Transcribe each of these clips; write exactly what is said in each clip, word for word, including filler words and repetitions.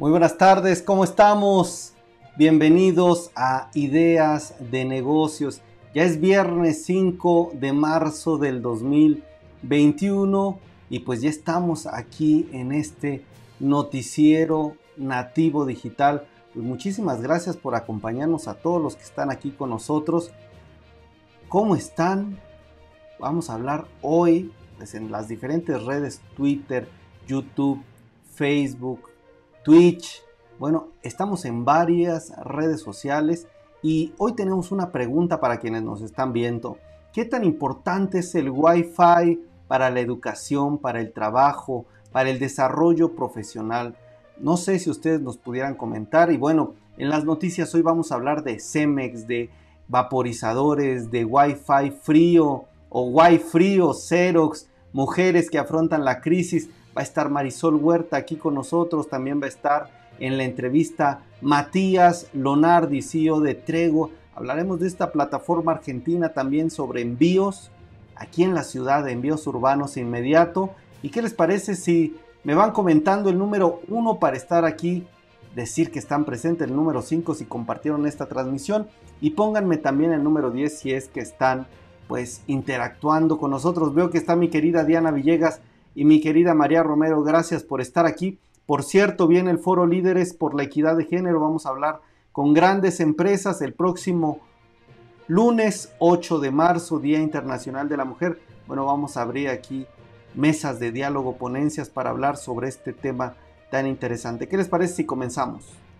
Muy buenas tardes, ¿cómo estamos? Bienvenidos a Ideas de Negocios. Ya es viernes cinco de marzo del dos mil veintiuno y pues ya estamos aquí en este noticiero nativo digital. Pues muchísimas gracias por acompañarnos a todos los que están aquí con nosotros. ¿Cómo están? Vamos a hablar hoy pues, en las diferentes redes, Twitter, YouTube, Facebook, Twitch. Bueno, estamos en varias redes sociales y hoy tenemos una pregunta para quienes nos están viendo. ¿Qué tan importante es el Wi-Fi para la educación, para el trabajo, para el desarrollo profesional? No sé si ustedes nos pudieran comentar. Y bueno, en las noticias hoy vamos a hablar de Cemex, de vaporizadores, de Wi-Fi frío o Wi-Fi frío, Xerox, mujeres que afrontan la crisis. Va a estar Marisol Huerta aquí con nosotros, también va a estar en la entrevista Matías Lonardi, C E O de Trego. Hablaremos de esta plataforma argentina también sobre envíos aquí en la ciudad, de envíos urbanos inmediato. ¿Y qué les parece si me van comentando el número uno para estar aquí, decir que están presentes, el número cinco si compartieron esta transmisión, y pónganme también el número diez si es que están pues interactuando con nosotros? Veo que está mi querida Diana Villegas y mi querida María Romero, gracias por estar aquí. Por cierto, viene el Foro Líderes por la Equidad de Género, vamos a hablar con grandes empresas el próximo lunes ocho de marzo, Día Internacional de la Mujer. Bueno, vamos a abrir aquí mesas de diálogo, ponencias para hablar sobre este tema tan interesante. ¿Qué les parece si comenzamos?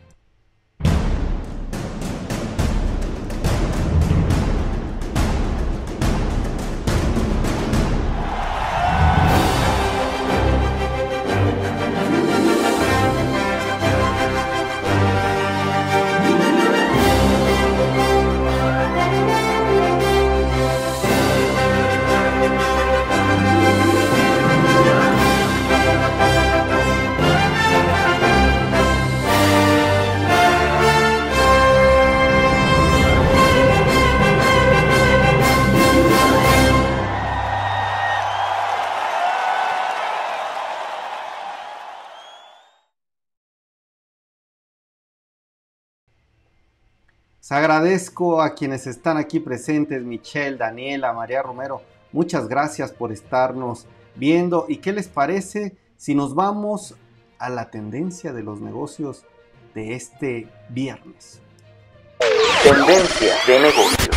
Les agradezco a quienes están aquí presentes, Michelle, Daniela, María Romero, muchas gracias por estarnos viendo. ¿Y qué les parece si nos vamos a la tendencia de los negocios de este viernes? Tendencia de negocios.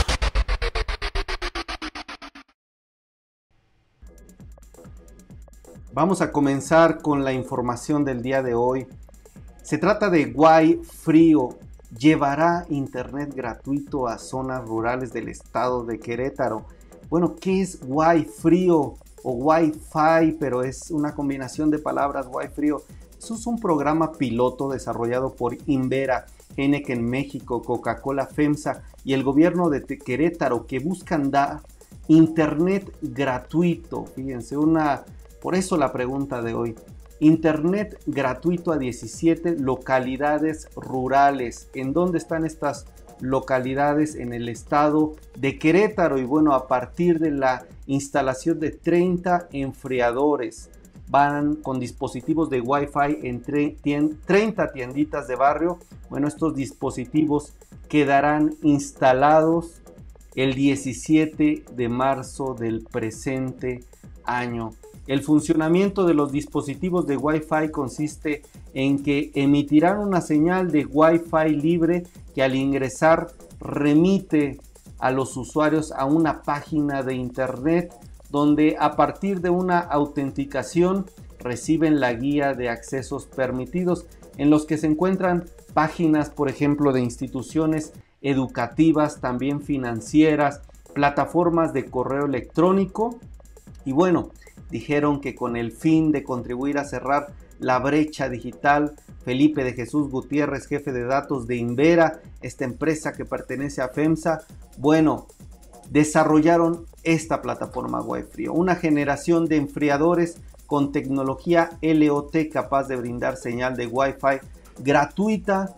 Vamos a comenzar con la información del día de hoy. Se trata de Wi-Fi frío. Llevará internet gratuito a zonas rurales del estado de Querétaro. Bueno, ¿qué es Wi-Fi frío o Wi-Fi? Pero es una combinación de palabras, Wi-Fi frío. Eso es un programa piloto desarrollado por Invera, Heineken México, Coca-Cola FEMSA y el gobierno de Querétaro, que buscan dar internet gratuito. Fíjense, una, por eso la pregunta de hoy. Internet gratuito a diecisiete localidades rurales. ¿En dónde están estas localidades? En el estado de Querétaro. Y bueno, a partir de la instalación de treinta enfriadores, van con dispositivos de Wi-Fi en treinta tienditas de barrio. Bueno, estos dispositivos quedarán instalados el diecisiete de marzo del presente año. El funcionamiento de los dispositivos de Wi-Fi consiste en que emitirán una señal de Wi-Fi libre que al ingresar remite a los usuarios a una página de internet donde a partir de una autenticación reciben la guía de accesos permitidos, en los que se encuentran páginas, por ejemplo, de instituciones educativas, también financieras, plataformas de correo electrónico. Y bueno, dijeron que con el fin de contribuir a cerrar la brecha digital, Felipe de Jesús Gutiérrez, jefe de datos de Invera, esta empresa que pertenece a FEMSA, bueno, desarrollaron esta plataforma Wi-Fi frío, una generación de enfriadores con tecnología L O T capaz de brindar señal de Wi-Fi gratuita,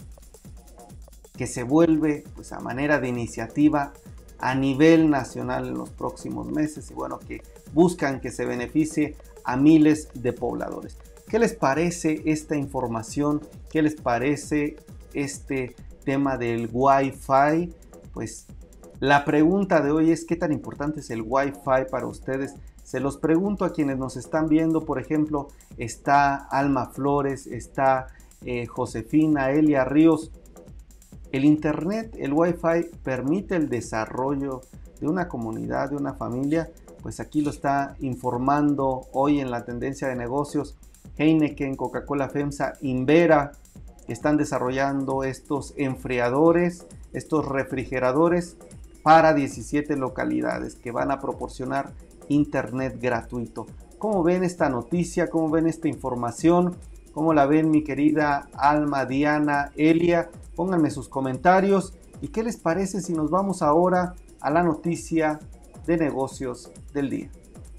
que se vuelve pues a manera de iniciativa a nivel nacional en los próximos meses, y bueno, que buscan que se beneficie a miles de pobladores. ¿Qué les parece esta información? ¿Qué les parece este tema del Wi-Fi? Pues la pregunta de hoy es: ¿qué tan importante es el Wi-Fi para ustedes? Se los pregunto a quienes nos están viendo. Por ejemplo, está Alma Flores, está eh, Josefina, Elia Ríos. El internet, el Wi-Fi permite el desarrollo de una comunidad, de una familia. Pues aquí lo está informando hoy en la tendencia de negocios Heineken, Coca-Cola FEMSA, Invera. Están desarrollando estos enfriadores, estos refrigeradores para diecisiete localidades que van a proporcionar internet gratuito. ¿Cómo ven esta noticia? ¿Cómo ven esta información? ¿Cómo la ven, mi querida Alma, Diana, Elia? Pónganme sus comentarios. ¿Y qué les parece si nos vamos ahora a la noticia de negocios del día?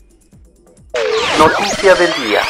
Noticia del día.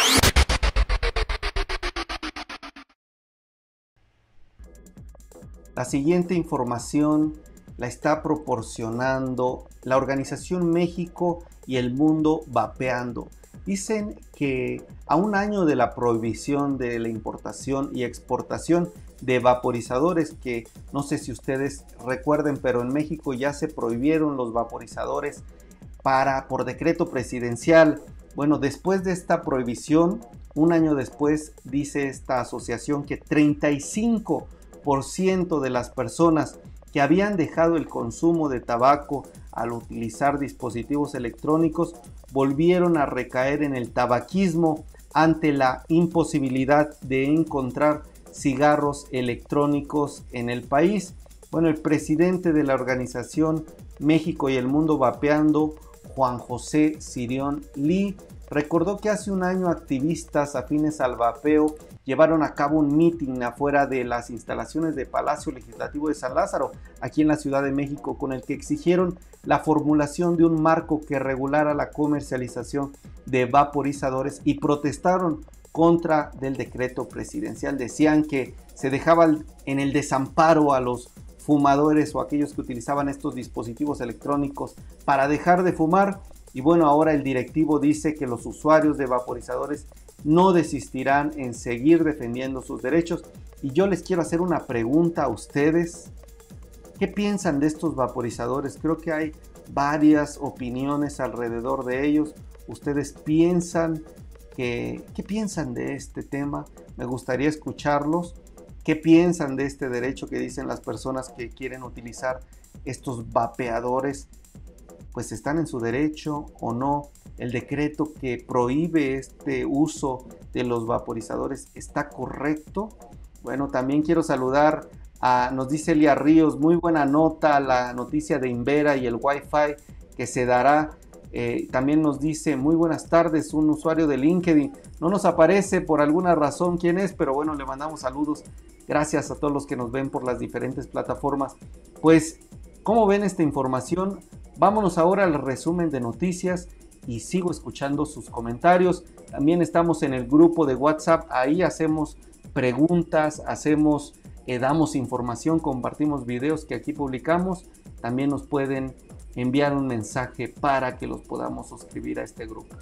La siguiente información la está proporcionando la organización México y el Mundo Vapeando. Dicen que a un año de la prohibición de la importación y exportación de vaporizadores, que no sé si ustedes recuerden, pero en México ya se prohibieron los vaporizadores para, por decreto presidencial. Bueno, después de esta prohibición, un año después, dice esta asociación que treinta y cinco por ciento de las personas que habían dejado el consumo de tabaco al utilizar dispositivos electrónicos volvieron a recaer en el tabaquismo ante la imposibilidad de encontrar cigarros electrónicos en el país. Bueno, el presidente de la organización México y el Mundo Vapeando, Juan José Sirión Lee, recordó que hace un año activistas afines al vapeo llevaron a cabo un mitin afuera de las instalaciones de Palacio Legislativo de San Lázaro, aquí en la Ciudad de México, con el que exigieron la formulación de un marco que regulara la comercialización de vaporizadores y protestaron contra del decreto presidencial. Decían que se dejaba en el desamparo a los fumadores o aquellos que utilizaban estos dispositivos electrónicos para dejar de fumar. Y bueno, ahora el directivo dice que los usuarios de vaporizadores no desistirán en seguir defendiendo sus derechos. Y yo les quiero hacer una pregunta a ustedes. ¿Qué piensan de estos vaporizadores? Creo que hay varias opiniones alrededor de ellos. ¿Ustedes piensan que, qué piensan de este tema? Me gustaría escucharlos. ¿Qué piensan de este derecho que dicen las personas que quieren utilizar estos vapeadores? Pues están en su derecho o no. El decreto que prohíbe este uso de los vaporizadores, ¿está correcto? Bueno, también quiero saludar a, nos dice Elia Ríos, muy buena nota la noticia de Invera y el Wi-Fi que se dará. Eh, también nos dice muy buenas tardes un usuario de LinkedIn. No nos aparece por alguna razón quién es, pero bueno, le mandamos saludos. Gracias a todos los que nos ven por las diferentes plataformas. Pues, ¿cómo ven esta información? Vámonos ahora al resumen de noticias y sigo escuchando sus comentarios. También estamos en el grupo de WhatsApp, ahí hacemos preguntas, hacemos, eh, damos información, compartimos videos que aquí publicamos. También nos pueden enviar un mensaje para que los podamos suscribir a este grupo.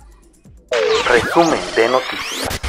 Resumen de noticias.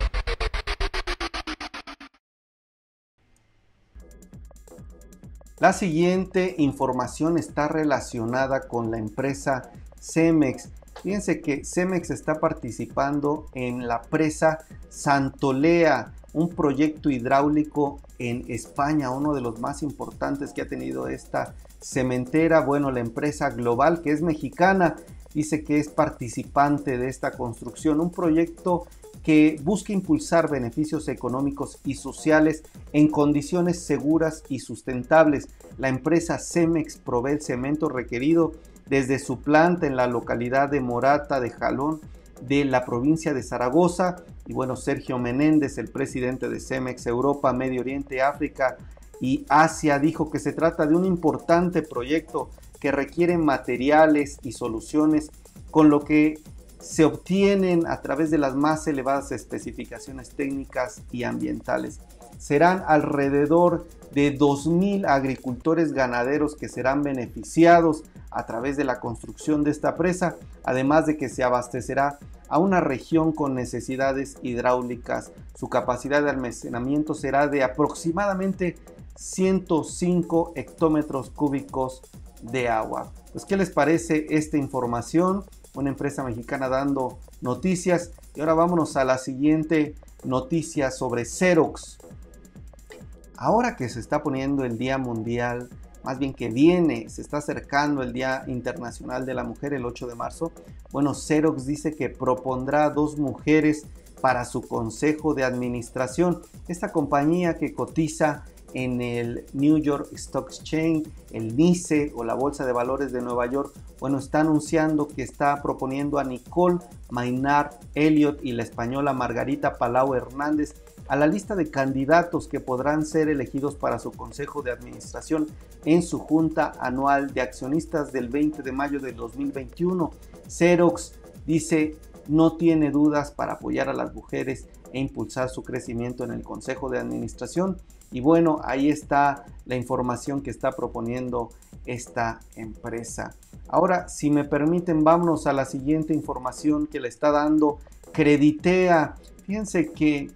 La siguiente información está relacionada con la empresa Cemex. Fíjense que Cemex está participando en la presa Santolea, un proyecto hidráulico en España, uno de los más importantes que ha tenido esta cementera. Bueno, la empresa global, que es mexicana, dice que es participante de esta construcción, un proyecto que busca impulsar beneficios económicos y sociales en condiciones seguras y sustentables. La empresa Cemex provee el cemento requerido desde su planta en la localidad de Morata de Jalón de la provincia de Zaragoza. Y bueno, Sergio Menéndez, el presidente de Cemex Europa, Medio Oriente, África y Asia, dijo que se trata de un importante proyecto que requiere materiales y soluciones con lo que se obtienen a través de las más elevadas especificaciones técnicas y ambientales. Serán alrededor de dos mil agricultores ganaderos que serán beneficiados a través de la construcción de esta presa, además de que se abastecerá a una región con necesidades hidráulicas. Su capacidad de almacenamiento será de aproximadamente ciento cinco hectómetros cúbicos de agua. Pues, ¿qué les parece esta información? Una empresa mexicana dando noticias. Y ahora vámonos a la siguiente noticia sobre Xerox. Ahora que se está poniendo el Día Mundial, más bien que viene, se está acercando el Día Internacional de la Mujer, el ocho de marzo. Bueno, Xerox dice que propondrá dos mujeres para su consejo de administración. Esta compañía que cotiza en el New York Stock Exchange, el N Y S E o la Bolsa de Valores de Nueva York, bueno, está anunciando que está proponiendo a Nicole Maynard Elliott y la española Margarita Palau Hernández a la lista de candidatos que podrán ser elegidos para su consejo de administración en su junta anual de accionistas del veinte de mayo del dos mil veintiuno. Xerox dice no tiene dudas para apoyar a las mujeres e impulsar su crecimiento en el consejo de administración. Y bueno, ahí está la información que está proponiendo esta empresa. Ahora, si me permiten, vámonos a la siguiente información que le está dando Creditea. Fíjense que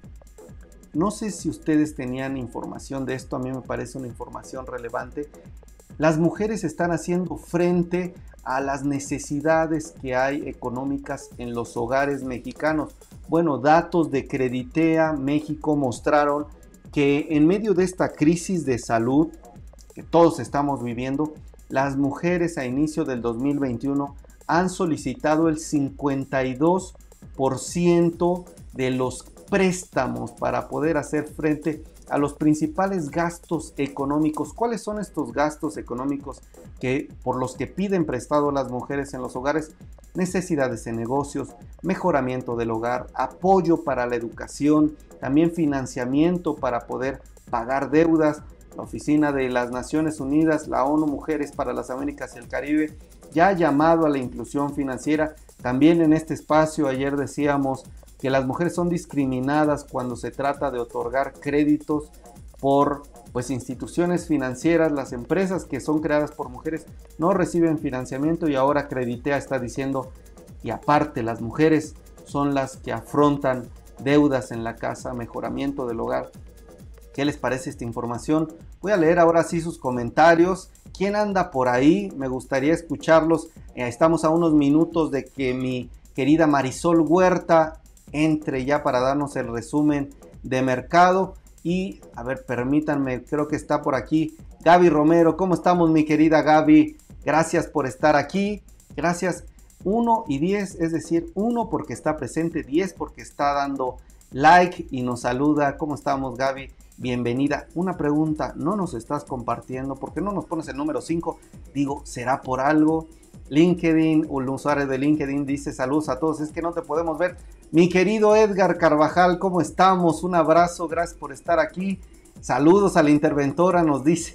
no sé si ustedes tenían información de esto, a mí me parece una información relevante. Las mujeres están haciendo frente a las necesidades que hay económicas en los hogares mexicanos. Bueno, datos de Creditea México mostraron que en medio de esta crisis de salud que todos estamos viviendo, las mujeres a inicio del dos mil veintiuno han solicitado el cincuenta y dos por ciento de los préstamos para poder hacer frente a los principales gastos económicos. ¿Cuáles son estos gastos económicos que por los que piden prestado las mujeres en los hogares? Necesidades en negocios, mejoramiento del hogar, apoyo para la educación, también financiamiento para poder pagar deudas. La Oficina de las Naciones Unidas, la ONU Mujeres para las Américas y el Caribe, ya ha llamado a la inclusión financiera. También en este espacio ayer decíamos que las mujeres son discriminadas cuando se trata de otorgar créditos por pues, instituciones financieras. Las empresas que son creadas por mujeres no reciben financiamiento y ahora Creditea está diciendo, y aparte las mujeres son las que afrontan deudas en la casa, mejoramiento del hogar. ¿Qué les parece esta información? Voy a leer ahora sí sus comentarios. ¿Quién anda por ahí? Me gustaría escucharlos. Eh, estamos a unos minutos de que mi querida Marisol Huerta entre ya para darnos el resumen de mercado. Y a ver, permítanme, creo que está por aquí Gaby Romero. ¿Cómo estamos, mi querida Gaby? Gracias por estar aquí. Gracias. uno y diez, es decir, uno porque está presente, diez porque está dando like y nos saluda. ¿Cómo estamos, Gaby? Bienvenida. Una pregunta, ¿no nos estás compartiendo? ¿Por qué no nos pones el número cinco? Digo, ¿será por algo? LinkedIn, un usuario de LinkedIn dice saludos a todos, es que no te podemos ver. Mi querido Edgar Carvajal, ¿cómo estamos? Un abrazo, gracias por estar aquí. Saludos a la interventora, nos dice.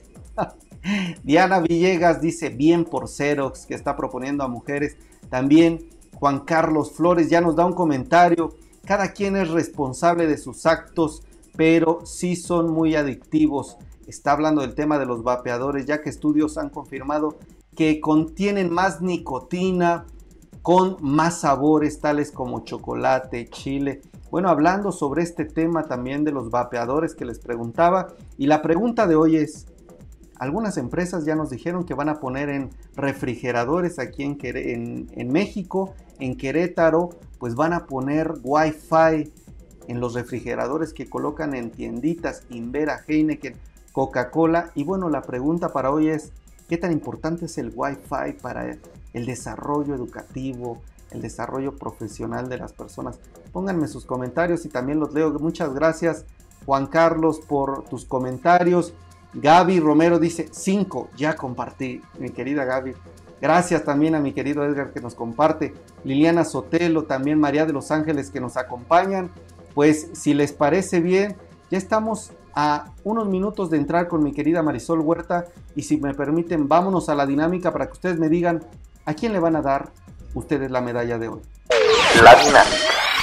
Diana Villegas dice bien por Xerox, que está proponiendo a mujeres. También Juan Carlos Flores ya nos da un comentario. Cada quien es responsable de sus actos, pero sí son muy adictivos. Está hablando del tema de los vapeadores, ya que estudios han confirmado que contienen más nicotina, con más sabores tales como chocolate, chile. Bueno, hablando sobre este tema también de los vapeadores que les preguntaba, y la pregunta de hoy es, algunas empresas ya nos dijeron que van a poner en refrigeradores aquí en, en, en México, en Querétaro, pues van a poner Wi-Fi en los refrigeradores que colocan en tienditas, Invera, Heineken, Coca-Cola. Y bueno, la pregunta para hoy es, ¿qué tan importante es el Wi-Fi para el desarrollo educativo, el desarrollo profesional de las personas? Pónganme sus comentarios y también los leo. Muchas gracias, Juan Carlos, por tus comentarios. Gaby Romero dice cinco, ya compartí, mi querida Gaby. Gracias también a mi querido Edgar que nos comparte. Liliana Sotelo, también María de los Ángeles que nos acompañan. Pues si les parece bien, ya estamos a unos minutos de entrar con mi querida Marisol Huerta. Y si me permiten, vámonos a la dinámica para que ustedes me digan a quién le van a dar ustedes la medalla de hoy. La dinámica.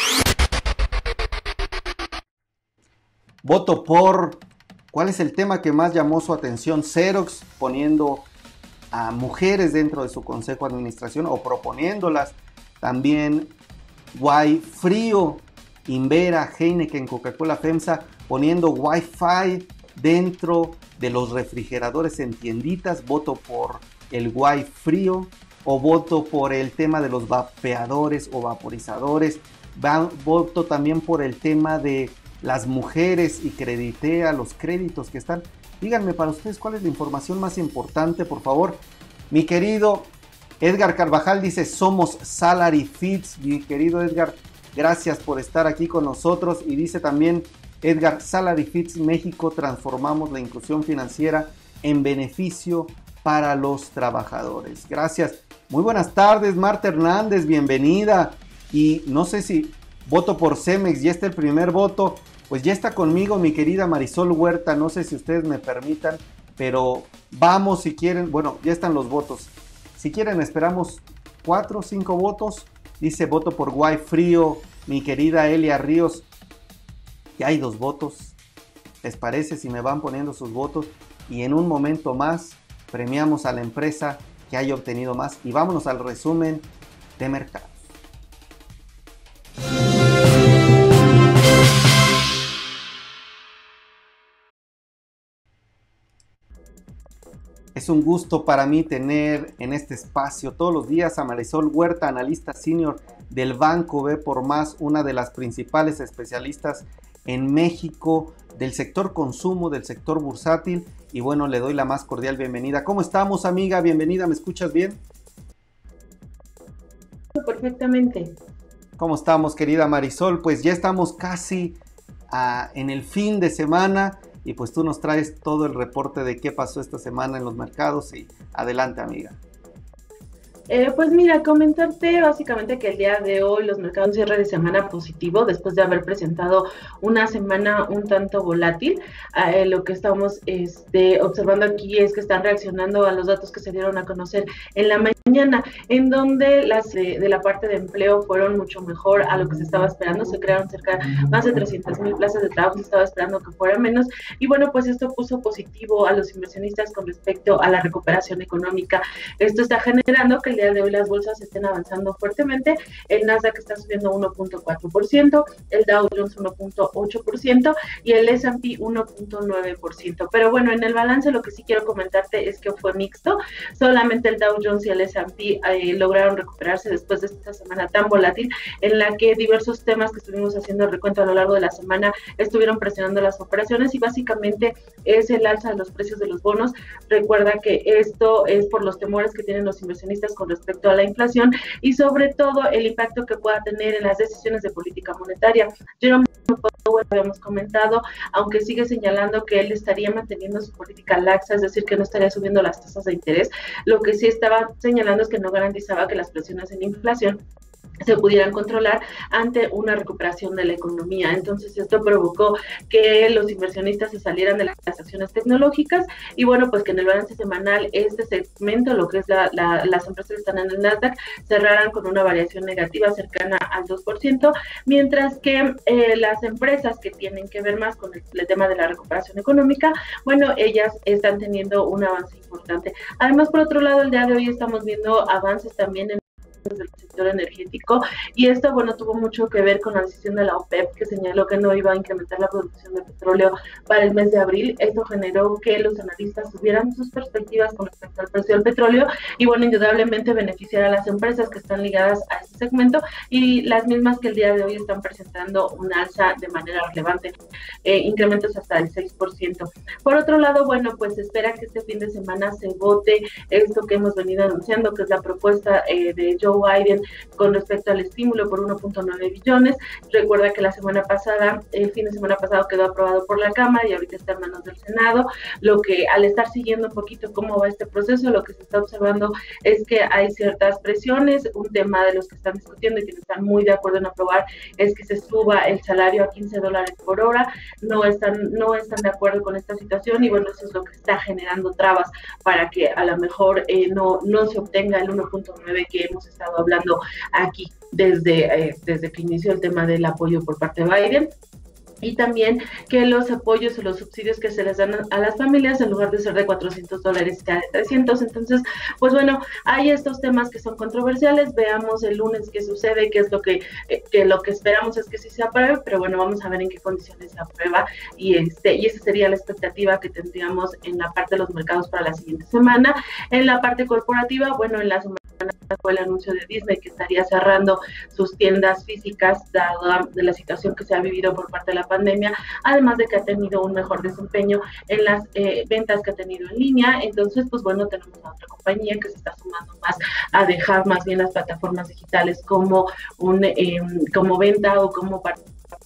Voto por... ¿Cuál es el tema que más llamó su atención? Xerox poniendo a mujeres dentro de su consejo de administración o proponiéndolas. También Guay Frío, Invera, Heineken, Coca-Cola, FEMSA, poniendo Wi-Fi dentro de los refrigeradores en tienditas. Voto por el Guay Frío, o voto por el tema de los vapeadores o vaporizadores. Va, voto también por el tema de las mujeres y creditea los créditos que están. Díganme para ustedes cuál es la información más importante, por favor. Mi querido Edgar Carvajal dice: somos Salary Fits. Mi querido Edgar, gracias por estar aquí con nosotros. Y dice también Edgar: Salary Fits México, transformamos la inclusión financiera en beneficio para los trabajadores. Gracias. Muy buenas tardes, Marta Hernández, bienvenida. Y no sé si voto por Cemex, ya está el primer voto. Pues ya está conmigo mi querida Marisol Huerta, no sé si ustedes me permitan, pero vamos si quieren. Bueno, ya están los votos. Si quieren esperamos cuatro o cinco votos. Dice: voto por Guay Frío, mi querida Elia Ríos. Ya hay dos votos. ¿Les parece si me van poniendo sus votos? Y en un momento más premiamos a la empresa que haya obtenido más. Y vámonos al resumen de mercado. Es un gusto para mí tener en este espacio todos los días a Marisol Huerta, analista senior del Banco B por Más, una de las principales especialistas en México del sector consumo, del sector bursátil. Y bueno, le doy la más cordial bienvenida. ¿Cómo estamos, amiga? Bienvenida, ¿me escuchas bien? Perfectamente. ¿Cómo estamos, querida Marisol? Pues ya estamos casi uh, en el fin de semana. Y pues tú nos traes todo el reporte de qué pasó esta semana en los mercados. Y adelante, amiga. Eh, pues mira, comentarte básicamente que el día de hoy los mercados cierre de semana positivo después de haber presentado una semana un tanto volátil. Eh, lo que estamos este, observando aquí es que están reaccionando a los datos que se dieron a conocer en la mañana, en donde las de, de la parte de empleo fueron mucho mejor a lo que se estaba esperando. Se crearon cerca más de trescientas mil plazas de trabajo, se estaba esperando que fuera menos. Y bueno, pues esto puso positivo a los inversionistas con respecto a la recuperación económica. Esto está generando que el día de hoy las bolsas estén avanzando fuertemente. El Nasdaq está subiendo uno punto cuatro por ciento, el Dow Jones uno punto ocho por ciento y el ese and pe uno punto nueve por ciento. Pero bueno, en el balance lo que sí quiero comentarte es que fue mixto. Solamente el Dow Jones y el ese and pe eh, lograron recuperarse después de esta semana tan volátil, en la que diversos temas que estuvimos haciendo recuento a lo largo de la semana estuvieron presionando las operaciones, y básicamente es el alza de los precios de los bonos. Recuerda que esto es por los temores que tienen los inversionistas con respecto a la inflación y sobre todo el impacto que pueda tener en las decisiones de política monetaria. Jerome Powell, habíamos comentado, aunque sigue señalando que él estaría manteniendo su política laxa, es decir, que no estaría subiendo las tasas de interés, lo que sí estaba señalando es que no garantizaba que las presiones en inflación se pudieran controlar ante una recuperación de la economía. Entonces esto provocó que los inversionistas se salieran de las acciones tecnológicas y bueno, pues que en el balance semanal este segmento, lo que es la, la, las empresas que están en el Nasdaq, cerraran con una variación negativa cercana al dos por ciento, mientras que eh, las empresas que tienen que ver más con el, el tema de la recuperación económica, bueno, ellas están teniendo un avance importante. Además, por otro lado, el día de hoy estamos viendo avances también en del sector energético, y esto, bueno, tuvo mucho que ver con la decisión de la OPEP, que señaló que no iba a incrementar la producción de petróleo para el mes de abril. Esto generó que los analistas tuvieran sus perspectivas con respecto al precio del petróleo y, bueno, indudablemente beneficiar a las empresas que están ligadas a este segmento y las mismas que el día de hoy están presentando un alza de manera relevante, eh, incrementos hasta el seis por ciento. Por otro lado, bueno, pues se espera que este fin de semana se vote esto que hemos venido anunciando, que es la propuesta eh, de Joe Biden con respecto al estímulo por uno punto nueve billones. Recuerda que la semana pasada, el fin de semana pasado quedó aprobado por la Cámara y ahorita está en manos del Senado. Lo que, al estar siguiendo un poquito cómo va este proceso, lo que se está observando es que hay ciertas presiones. Un tema de los que están discutiendo y que están muy de acuerdo en aprobar es que se suba el salario a quince dólares por hora. No están, no están de acuerdo con esta situación y bueno, eso es lo que está generando trabas para que a lo mejor eh, no, no se obtenga el uno punto nueve que hemos estado hablando aquí desde, eh, desde que inició el tema del apoyo por parte de Biden. y también que los apoyos o los subsidios que se les dan a las familias, en lugar de ser de cuatrocientos dólares, sea de trescientos. Entonces, pues bueno, hay estos temas que son controversiales. Veamos el lunes qué sucede, qué es lo que, que lo que esperamos es que sí se apruebe, pero bueno, vamos a ver en qué condiciones se aprueba, y este y esa sería la expectativa que tendríamos en la parte de los mercados para la siguiente semana. En la parte corporativa, bueno, en la semana fue el anuncio de Disney que estaría cerrando sus tiendas físicas dada de la situación que se ha vivido por parte de la pandemia, además de que ha tenido un mejor desempeño en las eh, ventas que ha tenido en línea. Entonces, pues bueno, tenemos a otra compañía que se está sumando más a dejar más bien las plataformas digitales como un eh, como venta o como parte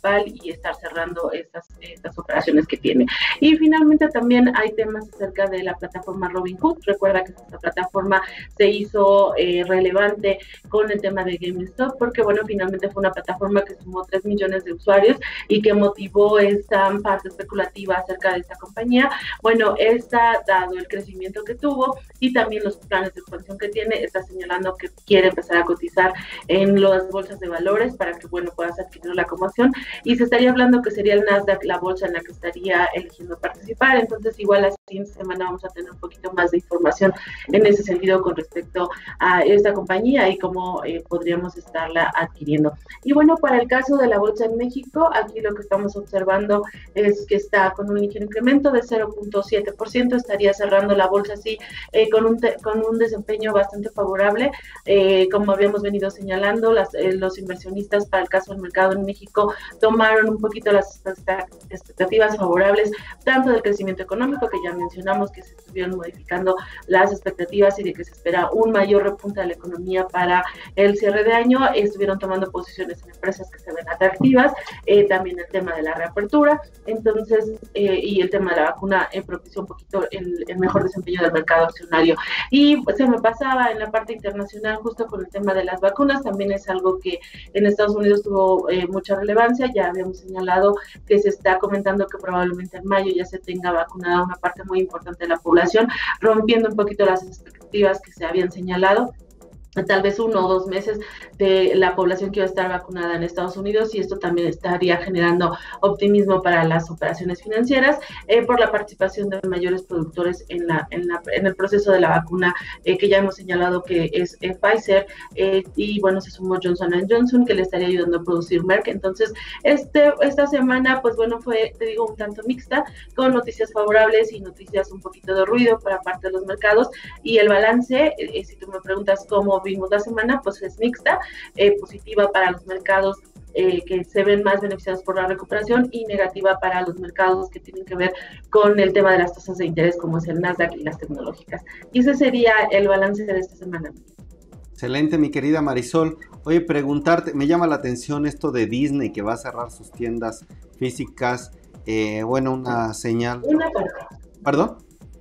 y estar cerrando estas, estas operaciones que tiene. Y finalmente también hay temas acerca de la plataforma Robinhood. Recuerda que esta plataforma se hizo eh, relevante con el tema de GameStop, porque bueno, finalmente fue una plataforma que sumó tres millones de usuarios y que motivó esta parte especulativa acerca de esta compañía. Bueno, esta, dado el crecimiento que tuvo y también los planes de expansión que tiene, está señalando que quiere empezar a cotizar en las bolsas de valores para que, bueno, puedas adquirirla como acción, y se estaría hablando que sería el Nasdaq la bolsa en la que estaría eligiendo participar. Entonces, igual la siguiente semana vamos a tener un poquito más de información en ese sentido con respecto a esta compañía y cómo eh, podríamos estarla adquiriendo. Y bueno, para el caso de la bolsa en México, aquí lo que estamos observando es que está con un ligero incremento de cero punto siete por ciento, estaría cerrando la bolsa así eh, con, un con un desempeño bastante favorable. Eh, como habíamos venido señalando, las, eh, los inversionistas para el caso del mercado en México tomaron un poquito las expectativas favorables, tanto del crecimiento económico, que ya mencionamos que se estuvieron modificando las expectativas y de que se espera un mayor repunte de la economía para el cierre de año. Estuvieron tomando posiciones en empresas que se ven atractivas, eh, también el tema de la reapertura, entonces, eh, y el tema de la vacuna eh, propició un poquito el, el mejor desempeño del mercado accionario. Y pues, se me pasaba en la parte internacional justo con el tema de las vacunas, también es algo que en Estados Unidos tuvo eh, mucha relevancia. Ya habíamos señalado que se está comentando que probablemente en mayo ya se tenga vacunada una parte muy importante de la población, rompiendo un poquito las expectativas que se habían señalado. Tal vez uno o dos meses de la población que iba a estar vacunada en Estados Unidos, y esto también estaría generando optimismo para las operaciones financieras eh, por la participación de mayores productores en, la, en, la, en el proceso de la vacuna eh, que ya hemos señalado que es eh, Pfizer eh, y bueno, se sumó Johnson and Johnson, que le estaría ayudando a producir Merck. Entonces, este, esta semana, pues bueno, fue, te digo, un tanto mixta, con noticias favorables y noticias un poquito de ruido para parte de los mercados, y el balance, eh, si tú me preguntas cómo vimos la semana, pues es mixta, eh, positiva para los mercados eh, que se ven más beneficiados por la recuperación, y negativa para los mercados que tienen que ver con el tema de las tasas de interés, como es el Nasdaq y las tecnológicas. Y ese sería el balance de esta semana. Excelente, mi querida Marisol. Oye, preguntarte, me llama la atención esto de Disney, que va a cerrar sus tiendas físicas. Eh, bueno, una señal. Una parte. ¿Perdón?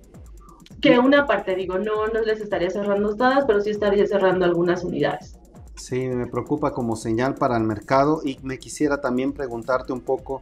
Que una parte, digo, no, no les estaría cerrando todas, pero sí estaría cerrando algunas unidades. Sí, me preocupa como señal para el mercado, y me quisiera también preguntarte un poco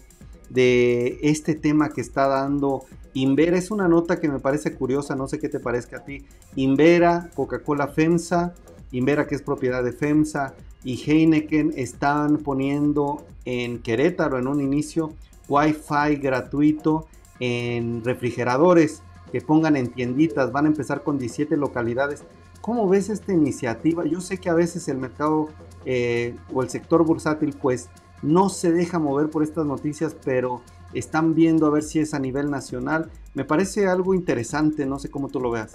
de este tema que está dando Invera. Es una nota que me parece curiosa, no sé qué te parezca a ti. Invera, Coca-Cola FEMSA, Invera, que es propiedad de FEMSA, y Heineken están poniendo en Querétaro en un inicio Wi-Fi gratuito en refrigeradores que pongan en tienditas. Van a empezar con diecisiete localidades. ¿Cómo ves esta iniciativa? Yo sé que a veces el mercado eh, o el sector bursátil pues no se deja mover por estas noticias, pero están viendo a ver si es a nivel nacional. Me parece algo interesante, no sé cómo tú lo veas.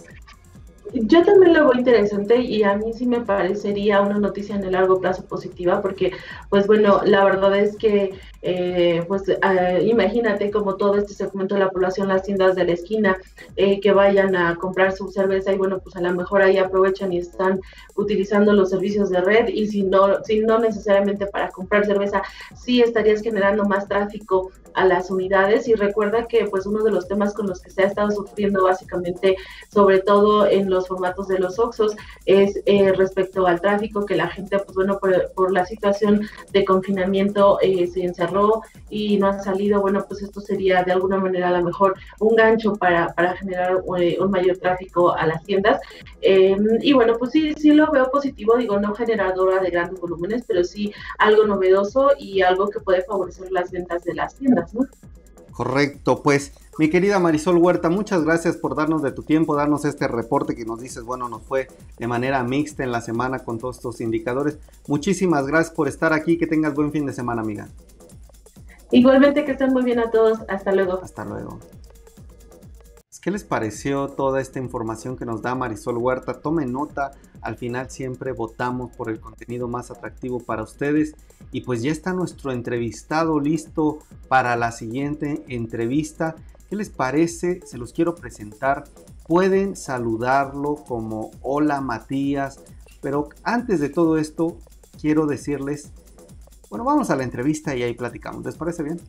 Yo también lo veo interesante, y a mí sí me parecería una noticia en el largo plazo positiva, porque pues bueno, la verdad es que eh, pues eh, imagínate como todo este segmento de la población, las tiendas de la esquina eh, que vayan a comprar su cerveza, y bueno, pues a lo mejor ahí aprovechan y están utilizando los servicios de red, y si no, si no necesariamente para comprar cerveza, sí estarías generando más tráfico a las unidades. Y recuerda que pues uno de los temas con los que se ha estado sufriendo básicamente, sobre todo en los formatos de los Oxxos, es eh, respecto al tráfico, que la gente pues bueno, por, por la situación de confinamiento eh, se encerró cerró y no ha salido, bueno, pues esto sería de alguna manera a lo mejor un gancho para, para generar eh, un mayor tráfico a las tiendas. Eh, y bueno, pues sí, sí lo veo positivo, digo, no generadora de grandes volúmenes, pero sí algo novedoso y algo que puede favorecer las ventas de las tiendas, ¿no? Correcto, pues mi querida Marisol Huerta, muchas gracias por darnos de tu tiempo, darnos este reporte que nos dices, bueno, nos fue de manera mixta en la semana con todos estos indicadores. Muchísimas gracias por estar aquí, que tengas buen fin de semana, amiga. Igualmente, que estén muy bien a todos, hasta luego. Hasta luego. ¿Qué les pareció toda esta información que nos da Marisol Huerta? Tomen nota, al final siempre votamos por el contenido más atractivo para ustedes. Y pues ya está nuestro entrevistado listo para la siguiente entrevista. ¿Qué les parece? Se los quiero presentar. Pueden saludarlo como hola Matías, pero antes de todo esto quiero decirles, bueno, vamos a la entrevista y ahí platicamos. ¿Les parece bien?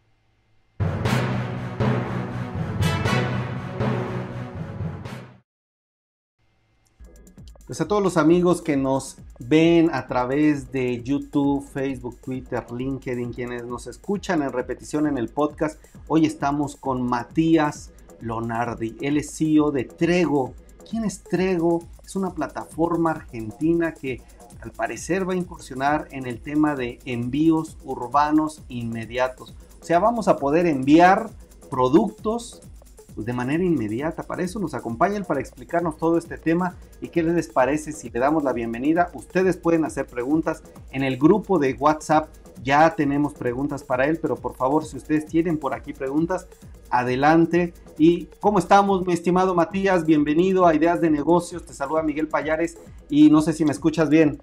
Pues a todos los amigos que nos ven a través de YouTube, Facebook, Twitter, LinkedIn, quienes nos escuchan en repetición en el podcast, hoy estamos con Matías Lonardi, él es C E O de Trego. ¿Quién es Trego? Es una plataforma argentina que al parecer va a incursionar en el tema de envíos urbanos inmediatos. O sea, vamos a poder enviar productos pues de manera inmediata. Para eso nos acompañan, para explicarnos todo este tema. ¿Y qué les parece si le damos la bienvenida? Ustedes pueden hacer preguntas en el grupo de WhatsApp. Ya tenemos preguntas para él, pero por favor, si ustedes tienen por aquí preguntas, adelante. ¿Y cómo estamos, mi estimado Matías? Bienvenido a Ideas de Negocios. Te saluda Miguel Payares y no sé si me escuchas bien.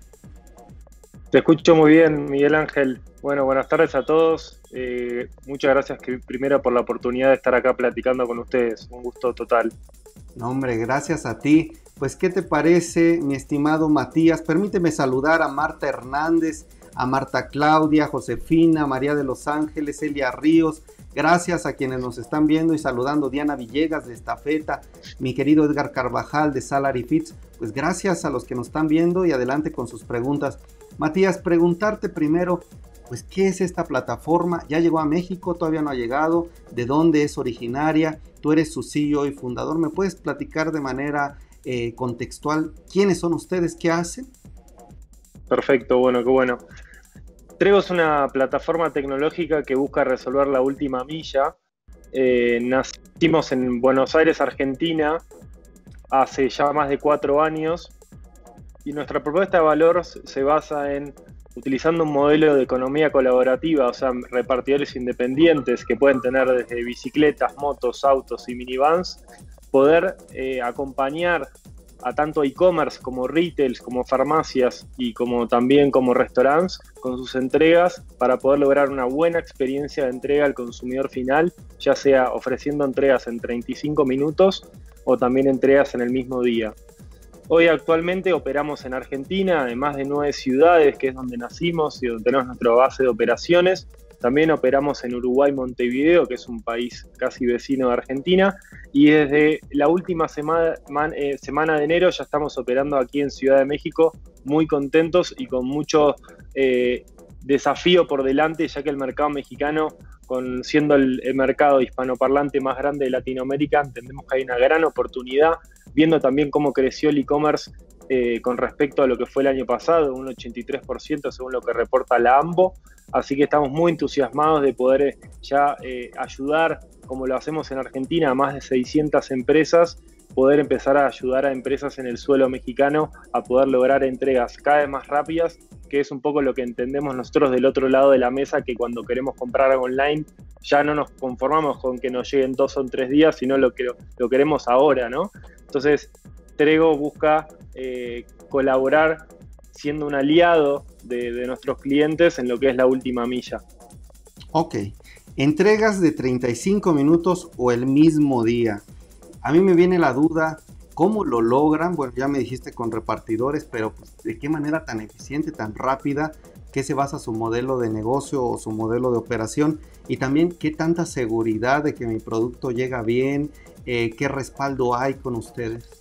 Te escucho muy bien, Miguel Ángel. Bueno, buenas tardes a todos. Eh, muchas gracias que, primero por la oportunidad de estar acá platicando con ustedes. Un gusto total. No, hombre, gracias a ti. Pues, ¿qué te parece, mi estimado Matías? Permíteme saludar a Marta Hernández, a Marta Claudia, Josefina, María de los Ángeles, Elia Ríos. Gracias a quienes nos están viendo y saludando. Diana Villegas de Estafeta, mi querido Edgar Carvajal de Salary Fits. Pues gracias a los que nos están viendo y adelante con sus preguntas. Matías, preguntarte primero, pues, ¿qué es esta plataforma? ¿Ya llegó a México? ¿Todavía no ha llegado? ¿De dónde es originaria? Tú eres su C E O y fundador. ¿Me puedes platicar de manera eh, contextual quiénes son ustedes? ¿Qué hacen? Perfecto, bueno, qué bueno. Trego es una plataforma tecnológica que busca resolver la última milla. Eh, nacimos en Buenos Aires, Argentina, hace ya más de cuatro años. Y nuestra propuesta de valor se basa en, utilizando un modelo de economía colaborativa, o sea, repartidores independientes que pueden tener desde bicicletas, motos, autos y minivans, poder eh, acompañar a tanto e-commerce como retails, como farmacias y como también como restaurantes con sus entregas para poder lograr una buena experiencia de entrega al consumidor final, ya sea ofreciendo entregas en treinta y cinco minutos o también entregas en el mismo día. Hoy actualmente operamos en Argentina, en más de nueve ciudades, que es donde nacimos y donde tenemos nuestra base de operaciones. También operamos en Uruguay, Montevideo, que es un país casi vecino de Argentina. Y desde la última semana, man, eh, semana de enero ya estamos operando aquí en Ciudad de México, muy contentos y con mucho eh, desafío por delante, ya que el mercado mexicano, con, siendo el, el mercado hispanoparlante más grande de Latinoamérica, entendemos que hay una gran oportunidad, viendo también cómo creció el e-commerce eh, con respecto a lo que fue el año pasado, un ochenta y tres por ciento según lo que reporta la AMBO. Así que estamos muy entusiasmados de poder ya eh, ayudar, como lo hacemos en Argentina, a más de seiscientas empresas, poder empezar a ayudar a empresas en el suelo mexicano a poder lograr entregas cada vez más rápidas, que es un poco lo que entendemos nosotros del otro lado de la mesa, que cuando queremos comprar algo online ya no nos conformamos con que nos lleguen dos o tres días, sino lo que lo queremos ahora, ¿no? Entonces, Trego busca eh, colaborar siendo un aliado de, de nuestros clientes en lo que es la última milla. Ok, entregas de treinta y cinco minutos o el mismo día. A mí me viene la duda, ¿cómo lo logran? Bueno, ya me dijiste con repartidores, pero pues, ¿de qué manera tan eficiente, tan rápida? ¿Qué se basa su modelo de negocio o su modelo de operación? Y también, ¿qué tanta seguridad de que mi producto llega bien? Eh, ¿Qué respaldo hay con ustedes?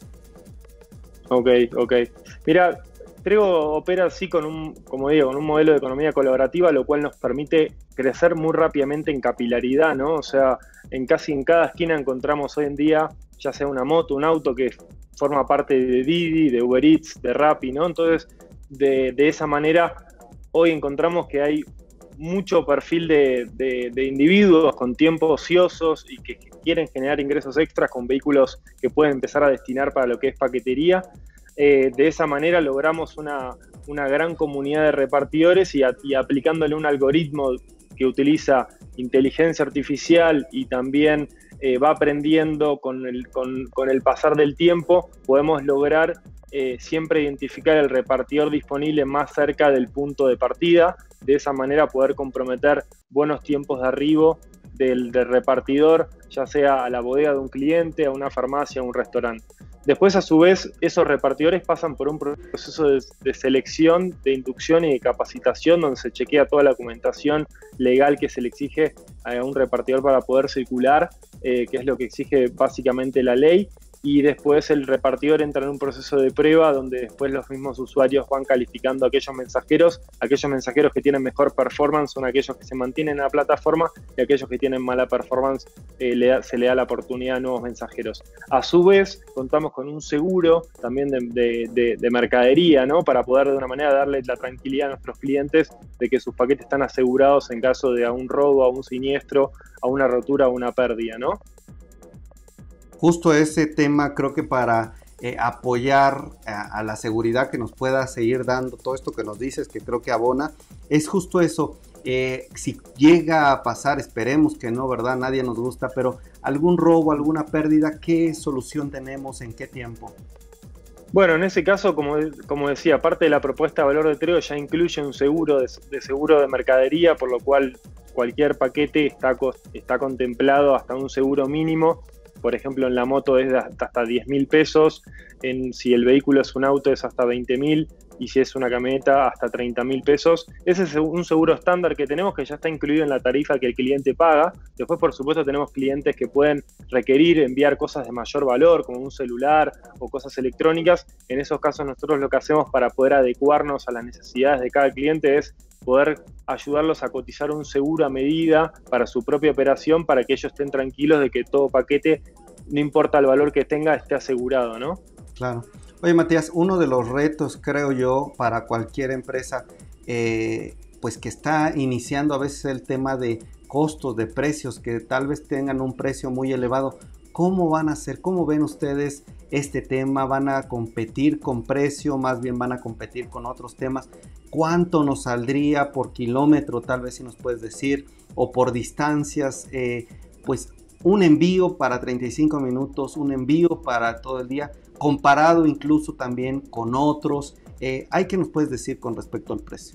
Ok, ok. Mira, Trego opera así con un, como digo, con un modelo de economía colaborativa, lo cual nos permite crecer muy rápidamente en capilaridad, ¿no? O sea, en casi en cada esquina encontramos hoy en día, ya sea una moto, un auto que forma parte de Didi, de Uber Eats, de Rappi, ¿no? Entonces, de, de esa manera, hoy encontramos que hay mucho perfil de, de, de individuos con tiempos ociosos y que quieren generar ingresos extras con vehículos que pueden empezar a destinar para lo que es paquetería. Eh, de esa manera logramos una, una gran comunidad de repartidores y, a, y aplicándole un algoritmo que utiliza inteligencia artificial y también eh, va aprendiendo con el, con, con el pasar del tiempo, podemos lograr eh, siempre identificar el repartidor disponible más cerca del punto de partida. De esa manera poder comprometer buenos tiempos de arribo del, del repartidor, ya sea a la bodega de un cliente, a una farmacia, a un restaurante. Después, a su vez, esos repartidores pasan por un proceso de, de selección, de inducción y de capacitación, donde se chequea toda la documentación legal que se le exige a un repartidor para poder circular, eh, que es lo que exige básicamente la ley. Y después el repartidor entra en un proceso de prueba donde después los mismos usuarios van calificando a aquellos mensajeros. Aquellos mensajeros que tienen mejor performance son aquellos que se mantienen en la plataforma y aquellos que tienen mala performance eh, le da, se le da la oportunidad a nuevos mensajeros. A su vez, contamos con un seguro también de, de, de, de mercadería, ¿no? Para poder de una manera darle la tranquilidad a nuestros clientes de que sus paquetes están asegurados en caso de a un robo, a un siniestro, a una rotura, a una pérdida, ¿no? Justo ese tema creo que para eh, apoyar a, a la seguridad que nos pueda seguir dando todo esto que nos dices, que creo que abona, es justo eso. Eh, si llega a pasar, esperemos que no, ¿verdad? Nadie nos gusta, pero algún robo, alguna pérdida, ¿qué solución tenemos? ¿En qué tiempo? Bueno, en ese caso, como, como decía, parte de la propuesta de valor de Trego ya incluye un seguro de, de seguro de mercadería, por lo cual cualquier paquete está, está contemplado hasta un seguro mínimo. Por ejemplo, en la moto es de hasta, hasta diez mil pesos, en, si el vehículo es un auto es hasta veinte mil y si es una camioneta hasta treinta mil pesos. Ese es un seguro estándar que tenemos que ya está incluido en la tarifa que el cliente paga. Después, por supuesto, tenemos clientes que pueden requerir enviar cosas de mayor valor, como un celular o cosas electrónicas. En esos casos nosotros lo que hacemos para poder adecuarnos a las necesidades de cada cliente es poder ayudarlos a cotizar un seguro a medida para su propia operación, para que ellos estén tranquilos de que todo paquete, no importa el valor que tenga, esté asegurado, ¿no? Claro. Oye, Matías, uno de los retos, creo yo, para cualquier empresa, eh, pues que está iniciando a veces el tema de costos, de precios, que tal vez tengan un precio muy elevado. ¿Cómo van a hacer? ¿Cómo ven ustedes este tema? ¿Van a competir con precio? Más bien van a competir con otros temas. ¿Cuánto nos saldría por kilómetro? Tal vez si nos puedes decir, o por distancias, eh, pues un envío para treinta y cinco minutos, un envío para todo el día, comparado incluso también con otros. Eh, ¿hay qué nos puedes decir con respecto al precio?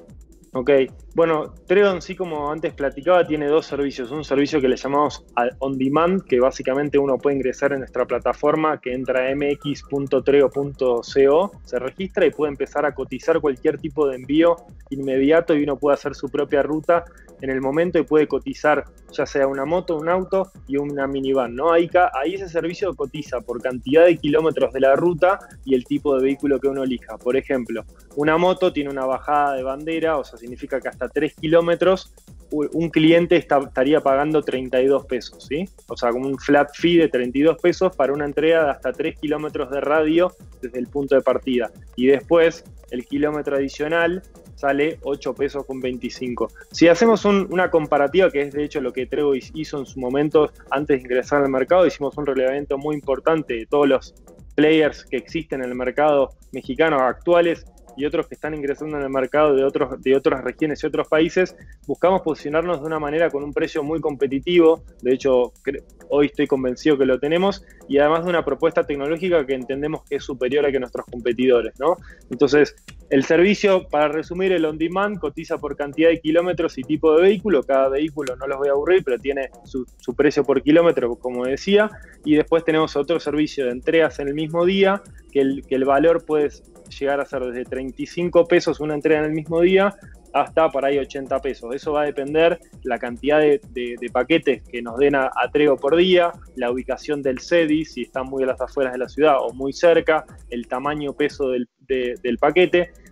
Ok, bueno, Trego en sí, como antes platicaba, tiene dos servicios. Un servicio que le llamamos On Demand, que básicamente uno puede ingresar en nuestra plataforma, que entra a m x punto trego punto co, se registra y puede empezar a cotizar cualquier tipo de envío inmediato y uno puede hacer su propia ruta en el momento y puede cotizar ya sea una moto, un auto y una minivan, ¿no? Ahí, ahí ese servicio cotiza por cantidad de kilómetros de la ruta y el tipo de vehículo que uno elija. Por ejemplo, una moto tiene una bajada de bandera, o sea, significa que hasta tres kilómetros un cliente está, estaría pagando treinta y dos pesos, ¿sí? O sea, como un flat fee de treinta y dos pesos para una entrega de hasta tres kilómetros de radio desde el punto de partida. Y después, el kilómetro adicional sale ocho pesos con veinticinco. Si hacemos un, una comparativa, que es de hecho lo que Trego hizo en su momento antes de ingresar al mercado, hicimos un relevamiento muy importante de todos los players que existen en el mercado mexicano actuales y otros que están ingresando en el mercado de, otros, de otras regiones y otros países. Buscamos posicionarnos de una manera con un precio muy competitivo. De hecho, hoy estoy convencido que lo tenemos, y además de una propuesta tecnológica que entendemos que es superior a que nuestros competidores, ¿no? Entonces, el servicio, para resumir, el On Demand cotiza por cantidad de kilómetros y tipo de vehículo. Cada vehículo, no los voy a aburrir, pero tiene su, su precio por kilómetro, como decía. Y después tenemos otro servicio de entregas en el mismo día, que el, que el valor puede llegar a ser desde treinta y cinco pesos una entrega en el mismo día hasta por ahí ochenta pesos. Eso va a depender la cantidad de, de, de paquetes que nos den a, a Trego por día, la ubicación del C E D I, si están muy a las afueras de la ciudad o muy cerca, el tamaño, peso del, de, del paquete.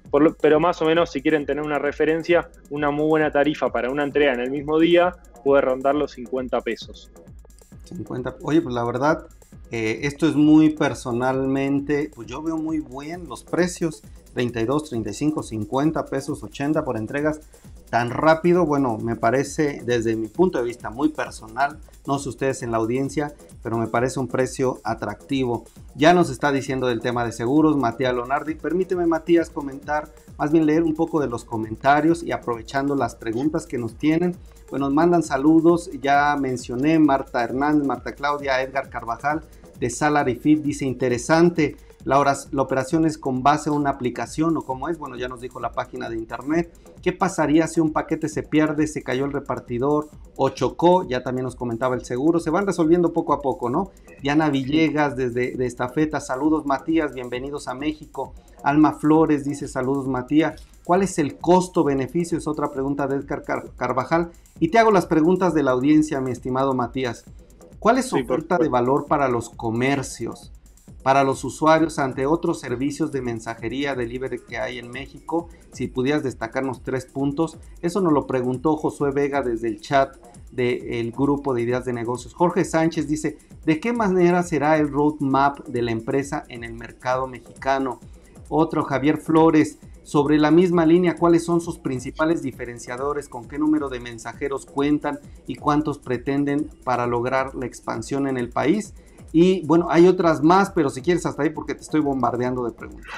por lo, pero más o menos si quieren tener una referencia, una muy buena tarifa para una entrega en el mismo día puede rondar los cincuenta pesos. cincuenta. Oye, pues la verdad, eh, esto es muy personalmente, pues yo veo muy bien los precios, treinta y dos, treinta y cinco, cincuenta pesos, ochenta por entregas tan rápido. Bueno, me parece desde mi punto de vista muy personal, no sé ustedes en la audiencia, pero me parece un precio atractivo. Ya nos está diciendo del tema de seguros Matías Lonardi. Permíteme, Matías, comentar, más bien leer un poco de los comentarios y aprovechando las preguntas que nos tienen. Pues nos mandan saludos, ya mencioné Marta Hernández, Marta Claudia, Edgar Carvajal de Salary Fit, dice interesante, la, horas, la operación es con base a una aplicación o cómo es, bueno ya nos dijo la página de internet. ¿Qué pasaría si un paquete se pierde, se cayó el repartidor o chocó? Ya también nos comentaba el seguro, se van resolviendo poco a poco, ¿no? Diana Villegas desde de Estafeta, saludos Matías, bienvenidos a México. Alma Flores dice saludos Matías. ¿Cuál es el costo-beneficio? Es otra pregunta de Edgar Car Carvajal. Y te hago las preguntas de la audiencia, mi estimado Matías. ¿Cuál es su sí, oferta de valor para los comercios, para los usuarios ante otros servicios de mensajería delivery que hay en México? Si pudieras destacarnos tres puntos. Eso nos lo preguntó Josué Vega desde el chat del grupo de ideas de negocios. Jorge Sánchez dice, ¿de qué manera será el roadmap de la empresa en el mercado mexicano? Otro, Javier Flores, sobre la misma línea, ¿cuáles son sus principales diferenciadores? ¿Con qué número de mensajeros cuentan y cuántos pretenden para lograr la expansión en el país? Y bueno, hay otras más, pero si quieres hasta ahí porque te estoy bombardeando de preguntas.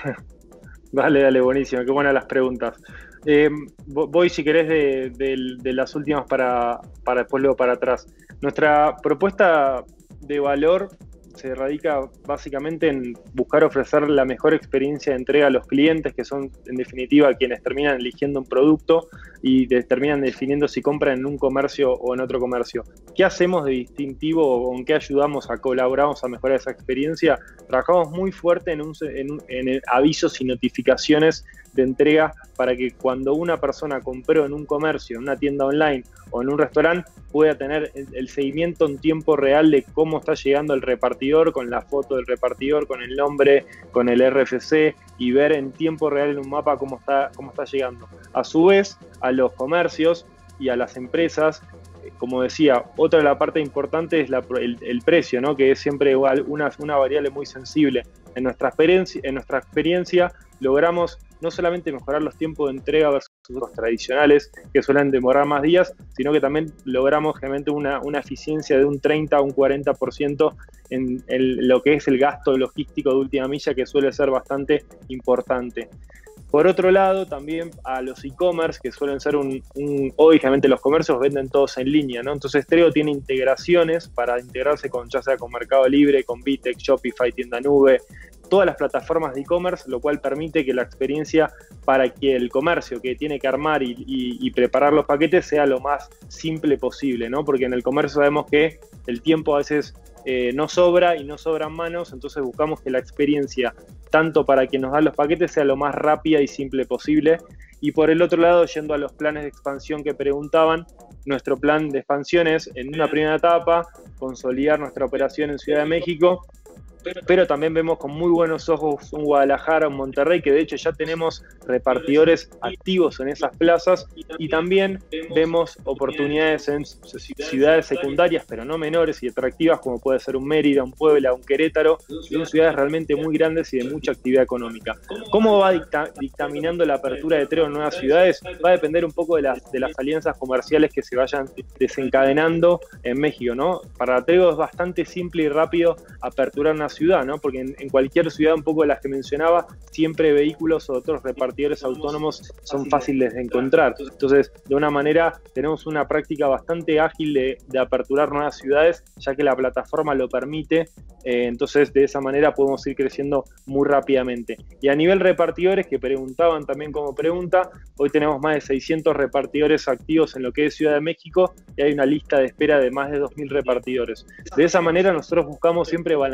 Dale, dale, buenísimo, qué buenas las preguntas. Eh, voy, si querés, de, de, de las últimas para, para después luego para atrás. Nuestra propuesta de valor se radica básicamente en buscar ofrecer la mejor experiencia de entrega a los clientes, que son en definitiva quienes terminan eligiendo un producto y de, terminan definiendo si compran en un comercio o en otro comercio. ¿Qué hacemos de distintivo o con qué ayudamos a colaboramos a mejorar esa experiencia? Trabajamos muy fuerte en, un, en, un, en el avisos y notificaciones de entrega para que cuando una persona compró en un comercio, en una tienda online o en un restaurante, pueda tener el, el seguimiento en tiempo real de cómo está llegando el repartidor, con la foto del repartidor, con el nombre, con el R F C, y ver en tiempo real en un mapa cómo está, cómo está llegando. A su vez, a los comercios y a las empresas, como decía, otra de la parte importante es la, el, el precio, ¿no? Que es siempre igual una, una variable muy sensible. En nuestra experiencia, en nuestra experiencia logramos no solamente mejorar los tiempos de entrega versus los tradicionales, que suelen demorar más días, sino que también logramos generalmente una, una eficiencia de un treinta a un cuarenta por ciento en el, lo que es el gasto logístico de última milla, que suele ser bastante importante. Por otro lado, también a los e-commerce, que suelen ser un, un... Hoy, generalmente los comercios venden todos en línea, ¿no? Entonces, Treo tiene integraciones para integrarse con, ya sea con Mercado Libre, con Vitex, Shopify, Tienda Nube, todas las plataformas de e-commerce, lo cual permite que la experiencia para que el comercio que tiene que armar y, y, y preparar los paquetes sea lo más simple posible, ¿no? Porque en el comercio sabemos que el tiempo a veces eh, no sobra y no sobran manos, entonces buscamos que la experiencia, tanto para quien nos da los paquetes, sea lo más rápida y simple posible. Y por el otro lado, yendo a los planes de expansión que preguntaban, nuestro plan de expansión es, en una primera etapa, consolidar nuestra operación en Ciudad de México, pero también vemos con muy buenos ojos un Guadalajara, un Monterrey, que de hecho ya tenemos repartidores activos en esas plazas, y también vemos oportunidades en ciudades secundarias, pero no menores y atractivas, como puede ser un Mérida, un Puebla, un Querétaro, y son ciudades realmente muy grandes y de mucha actividad económica. ¿Cómo va dicta dictaminando la apertura de Treo en nuevas ciudades? Va a depender un poco de las, de las alianzas comerciales que se vayan desencadenando en México, ¿no? Para Treo es bastante simple y rápido aperturar una ciudad, ¿no? Porque en, en cualquier ciudad, un poco de las que mencionaba, siempre vehículos o otros repartidores autónomos son fáciles de encontrar. Entonces, de una manera, tenemos una práctica bastante ágil de, de aperturar nuevas ciudades, ya que la plataforma lo permite. Eh, entonces, de esa manera podemos ir creciendo muy rápidamente. Y a nivel repartidores, que preguntaban también como pregunta, hoy tenemos más de seiscientos repartidores activos en lo que es Ciudad de México y hay una lista de espera de más de dos mil repartidores. De esa manera, nosotros buscamos siempre balancear lo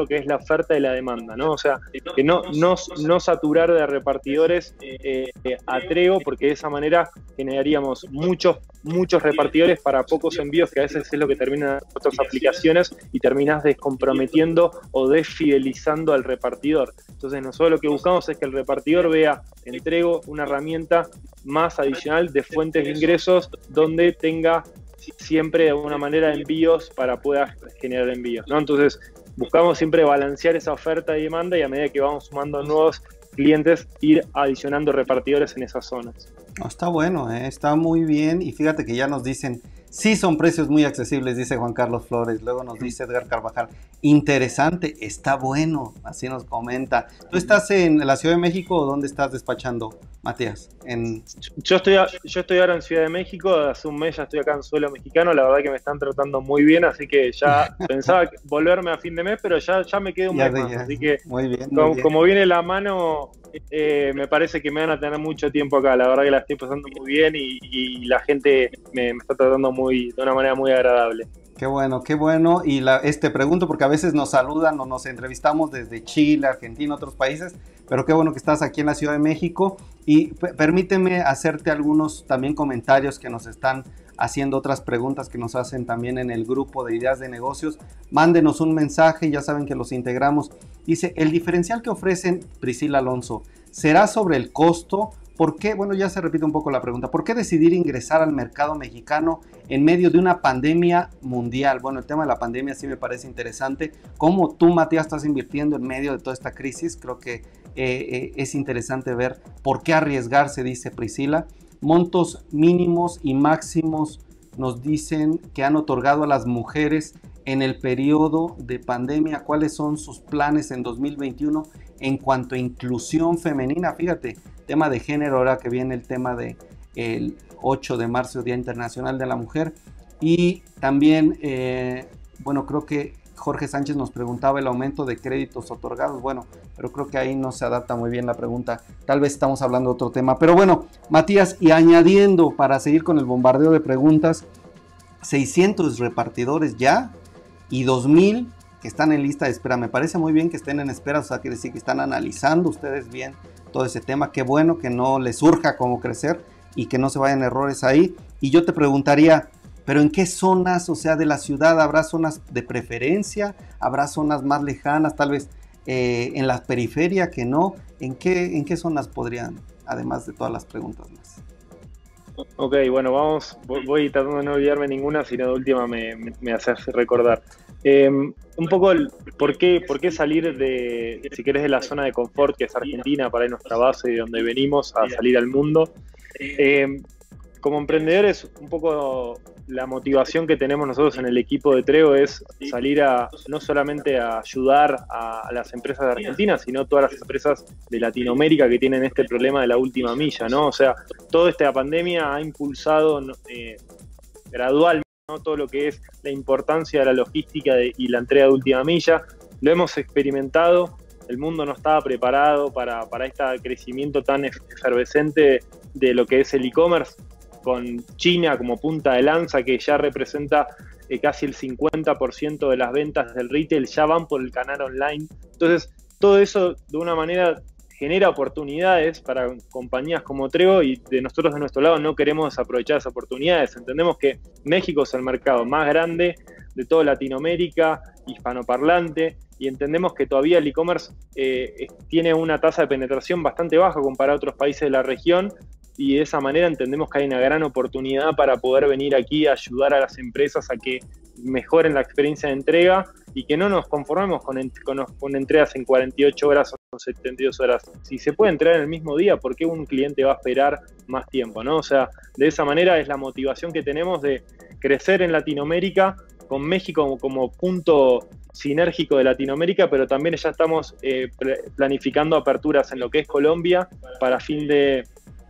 que es la oferta y la demanda, ¿no? O sea, que no, no, no saturar de repartidores eh, a Trego, porque de esa manera generaríamos muchos, muchos repartidores para pocos envíos, que a veces es lo que terminan otras aplicaciones y terminás descomprometiendo o desfidelizando al repartidor. Entonces nosotros lo que buscamos es que el repartidor vea en Trego una herramienta más adicional de fuentes de ingresos donde tenga siempre de alguna manera envíos para poder generar envíos, ¿no? Entonces buscamos siempre balancear esa oferta y demanda y a medida que vamos sumando nuevos clientes ir adicionando repartidores en esas zonas. No, está bueno, ¿eh? Está muy bien y fíjate que ya nos dicen, sí son precios muy accesibles, dice Juan Carlos Flores, luego nos dice Edgar Carvajal, interesante, está bueno, así nos comenta. ¿Tú estás en la Ciudad de México o dónde estás despachando, Matías? En... Yo, estoy a, yo estoy ahora en Ciudad de México, hace un mes ya estoy acá en suelo mexicano, la verdad que me están tratando muy bien, así que ya pensaba volverme a fin de mes, pero ya, ya me quedo un ya mes más, ya. Así que muy bien, muy como, bien. como viene la mano, eh, me parece que me van a tener mucho tiempo acá, la verdad que la estoy pasando muy bien y, y la gente me, me está tratando muy, de una manera muy agradable. Qué bueno, qué bueno. Y la, este pregunto porque a veces nos saludan o nos entrevistamos desde Chile, Argentina, otros países, pero qué bueno que estás aquí en la Ciudad de México. Y permíteme hacerte algunos también comentarios que nos están haciendo, otras preguntas que nos hacen también en el grupo de Ideas de Negocios. Mándenos un mensaje, ya saben que los integramos. Dice, el diferencial que ofrecen, Priscila Alonso, ¿será sobre el costo? ¿Por qué? Bueno, ya se repite un poco la pregunta. ¿Por qué decidir ingresar al mercado mexicano en medio de una pandemia mundial? Bueno, el tema de la pandemia sí me parece interesante. ¿Cómo tú, Matías, estás invirtiendo en medio de toda esta crisis? Creo que eh, eh, es interesante ver por qué arriesgarse, dice Priscila. Montos mínimos y máximos nos dicen que han otorgado a las mujeres en el periodo de pandemia. ¿Cuáles son sus planes en dos mil veintiuno en cuanto a inclusión femenina? Fíjate, tema de género, ahora que viene el tema de el ocho de marzo, Día Internacional de la Mujer. Y también, eh, bueno, creo que Jorge Sánchez nos preguntaba el aumento de créditos otorgados. Bueno, pero creo que ahí no se adapta muy bien la pregunta. Tal vez estamos hablando de otro tema. Pero bueno, Matías, y añadiendo, para seguir con el bombardeo de preguntas, seiscientos repartidores ya y dos mil que están en lista de espera. Me parece muy bien que estén en espera, o sea, quiere decir que están analizando ustedes bien todo ese tema. Qué bueno que no les surja cómo crecer y que no se vayan errores ahí. Y yo te preguntaría, ¿pero en qué zonas, o sea, de la ciudad? ¿Habrá zonas de preferencia? ¿Habrá zonas más lejanas, tal vez eh, en la periferia que no? ¿En qué, en qué zonas podrían, además de todas las preguntas más? Ok, bueno, vamos, voy tratando de no olvidarme ninguna, sino de última me, me, me haces recordar. Eh, un poco el por qué, por qué salir de, si querés, de la zona de confort que es Argentina, para ir a nuestra base y de donde venimos a salir al mundo. Eh, como emprendedores, un poco la motivación que tenemos nosotros en el equipo de Trego es salir a no solamente a ayudar a, a las empresas de Argentina, sino todas las empresas de Latinoamérica que tienen este problema de la última milla, ¿no? O sea, toda esta pandemia ha impulsado eh, gradualmente, ¿no?, todo lo que es la importancia de la logística de, y la entrega de última milla. Lo hemos experimentado, el mundo no estaba preparado para, para este crecimiento tan efervescente de lo que es el e-commerce, con China como punta de lanza, que ya representa eh, casi el cincuenta por ciento de las ventas del retail, ya van por el canal online. Entonces, todo eso de una manera genera oportunidades para compañías como Trego, y de nosotros de nuestro lado no queremos desaprovechar esas oportunidades. Entendemos que México es el mercado más grande de toda Latinoamérica, hispanoparlante, y entendemos que todavía el e-commerce eh, tiene una tasa de penetración bastante baja comparado a otros países de la región, y de esa manera entendemos que hay una gran oportunidad para poder venir aquí a ayudar a las empresas a que mejoren la experiencia de entrega y que no nos conformemos con, con, con entregas en cuarenta y ocho horas o setenta y dos horas. Si se puede entregar en el mismo día, ¿por qué un cliente va a esperar más tiempo, ¿no? O sea, de esa manera es la motivación que tenemos de crecer en Latinoamérica, con México como, como punto sinérgico de Latinoamérica, pero también ya estamos eh, planificando aperturas en lo que es Colombia para fin de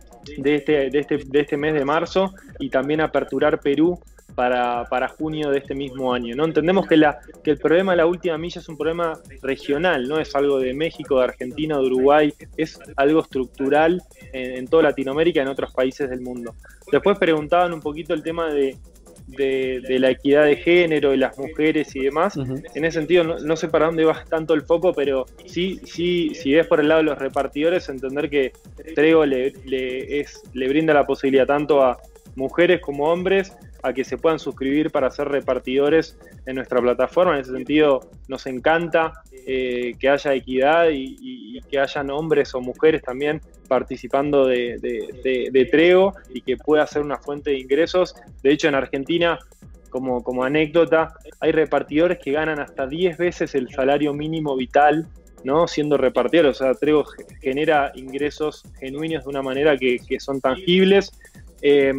De este, de, este, de este mes de marzo, y también aperturar Perú para, para junio de este mismo año, ¿no? Entendemos que, la, que el problema de la última milla es un problema regional, no es algo de México, de Argentina, de Uruguay, es algo estructural en, en toda Latinoamérica y en otros países del mundo. Después preguntaban un poquito el tema de, de, de la equidad de género y las mujeres y demás. Uh-huh. En ese sentido, no, no sé para dónde va tanto el foco, pero sí, sí, si ves por el lado de los repartidores, entender que Trego le, le, es, le brinda la posibilidad tanto a mujeres como hombres a que se puedan suscribir para ser repartidores en nuestra plataforma. En ese sentido, nos encanta eh, que haya equidad y, y, y que hayan hombres o mujeres también participando de, de, de, de Trego y que pueda ser una fuente de ingresos. De hecho, en Argentina, como, como anécdota, hay repartidores que ganan hasta diez veces el salario mínimo vital, ¿no? Siendo repartidores. O sea, Trego genera ingresos genuinos de una manera que, que son tangibles. Eh,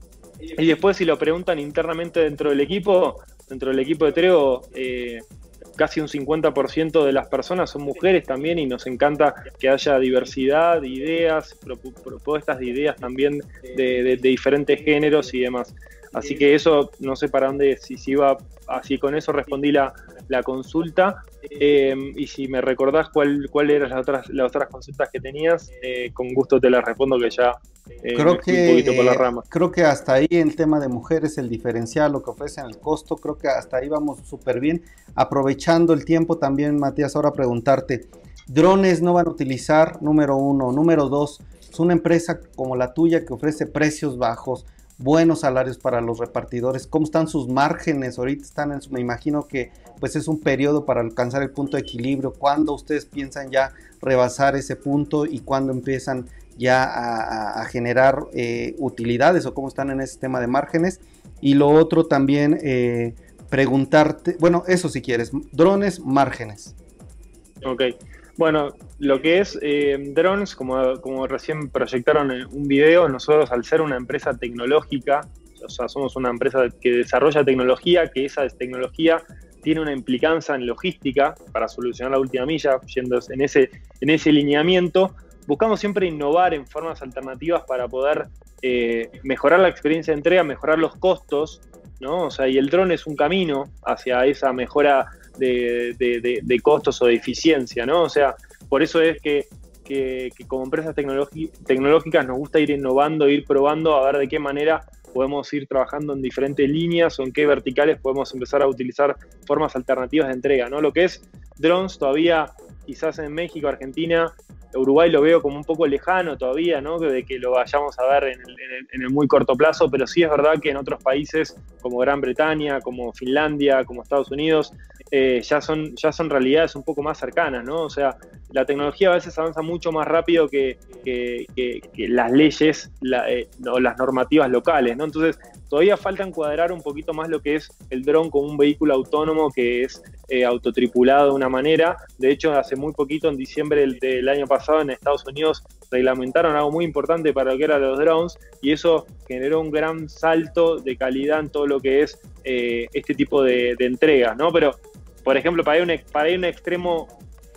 y después, si lo preguntan internamente dentro del equipo, dentro del equipo de Trego, eh, casi un cincuenta por ciento de las personas son mujeres también, y nos encanta que haya diversidad de ideas, propuestas de ideas también de, de, de diferentes géneros y demás. Así que eso, no sé para dónde, si, si iba, así con eso respondí la, la consulta. Eh, y si me recordás cuál, cuál eran las otras, las otras consultas que tenías, eh, con gusto te las respondo, que ya eh, creo que, un poquito por la rama. Eh, creo que hasta ahí el tema de mujeres, el diferencial, lo que ofrecen, el costo, creo que hasta ahí vamos súper bien. Aprovechando el tiempo también, Matías, ahora preguntarte, drones no van a utilizar, número uno. Número dos, es una empresa como la tuya que ofrece precios bajos, buenos salarios para los repartidores. ¿Cómo están sus márgenes? Ahorita están en su, me imagino que pues es un periodo para alcanzar el punto de equilibrio. ¿Cuándo ustedes piensan ya rebasar ese punto y cuándo empiezan ya a, a generar eh, utilidades, o cómo están en ese tema de márgenes? Y lo otro también, eh, preguntarte, bueno, eso si quieres, drones, márgenes. Ok. Bueno, lo que es eh, drones, como, como recién proyectaron en un video, nosotros, al ser una empresa tecnológica, o sea, somos una empresa que desarrolla tecnología, que esa tecnología tiene una implicancia en logística para solucionar la última milla, yendo en ese, en ese lineamiento. Buscamos siempre innovar en formas alternativas para poder eh, mejorar la experiencia de entrega, mejorar los costos, ¿no? O sea, y el dron es un camino hacia esa mejora de, de, de, de costos o de eficiencia, ¿no? O sea, por eso es que, que, que como empresas tecnológicas nos gusta ir innovando, ir probando a ver de qué manera podemos ir trabajando en diferentes líneas o en qué verticales podemos empezar a utilizar formas alternativas de entrega, ¿no? Lo que es drones todavía, quizás en México, Argentina, Uruguay lo veo como un poco lejano todavía, ¿no? De que lo vayamos a ver en el, en el, en el muy corto plazo, pero sí es verdad que en otros países como Gran Bretaña, como Finlandia, como Estados Unidos, eh, ya son, ya son realidades un poco más cercanas, ¿no? O sea, la tecnología a veces avanza mucho más rápido que, que, que, que las leyes la, eh, o las normativas locales, ¿no? Entonces, todavía falta encuadrar un poquito más lo que es el dron como un vehículo autónomo que es eh, autotripulado de una manera. De hecho, hace muy poquito, en diciembre del, del año pasado, en Estados Unidos reglamentaron algo muy importante para lo que eran los drones, y eso generó un gran salto de calidad en todo lo que es eh, este tipo de, de entregas, ¿no? Pero, por ejemplo, para ir un, para ir un extremo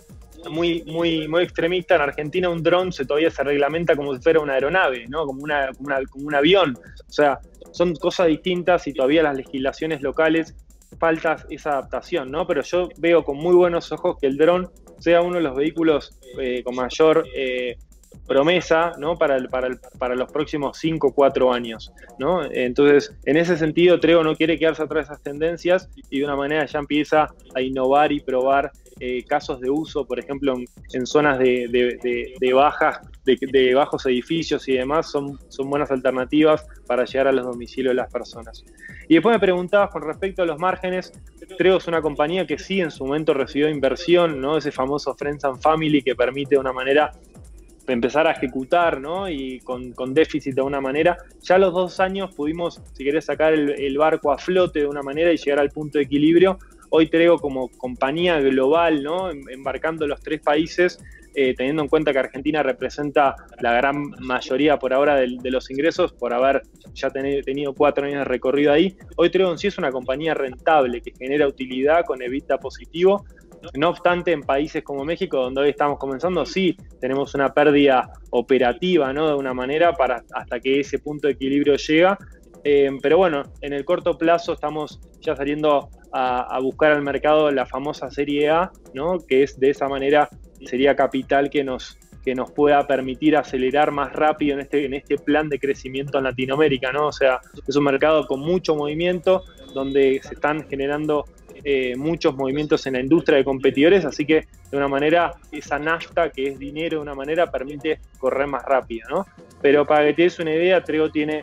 muy, muy, muy extremista, en Argentina un dron se, todavía se reglamenta como si fuera una aeronave, ¿no? Como, una, como, una, como un avión. O sea, son cosas distintas y todavía las legislaciones locales falta esa adaptación, ¿no? Pero yo veo con muy buenos ojos que el dron sea uno de los vehículos eh, con mayor eh, promesa, ¿no? Para, el, para, el, para los próximos cinco o cuatro años, ¿no? Entonces, en ese sentido, Trego no quiere quedarse atrás de esas tendencias y de una manera ya empieza a innovar y probar eh, casos de uso, por ejemplo, en, en zonas de, de, de, de bajas, de, de bajos edificios y demás, son, son buenas alternativas para llegar a los domicilios de las personas. Y después me preguntabas con respecto a los márgenes. Trego es una compañía que sí en su momento recibió inversión, ¿no? Ese famoso Friends and Family que permite de una manera empezar a ejecutar, ¿no? Y con, con déficit de una manera. Ya a los dos años pudimos, si querés, sacar el, el barco a flote de una manera y llegar al punto de equilibrio. Hoy Trego, como compañía global, ¿no? Embarcando los tres países, eh, teniendo en cuenta que Argentina representa la gran mayoría por ahora de, de los ingresos, por haber ya ten, tenido cuatro años de recorrido ahí. Hoy Trego en sí es una compañía rentable que genera utilidad con EBITDA positivo. No obstante, en países como México, donde hoy estamos comenzando, sí tenemos una pérdida operativa, ¿no? De una manera, para hasta que ese punto de equilibrio llega. Eh, pero bueno, en el corto plazo estamos ya saliendo a, a buscar al mercado la famosa serie A, ¿no? Que es de esa manera, sería capital que nos, que nos pueda permitir acelerar más rápido en este, en este plan de crecimiento en Latinoamérica, ¿no? O sea, es un mercado con mucho movimiento, donde se están generando eh, muchos movimientos en la industria de competidores, así que de una manera esa nafta, que es dinero de una manera, permite correr más rápido, ¿no? Pero para que te des una idea, Trego tiene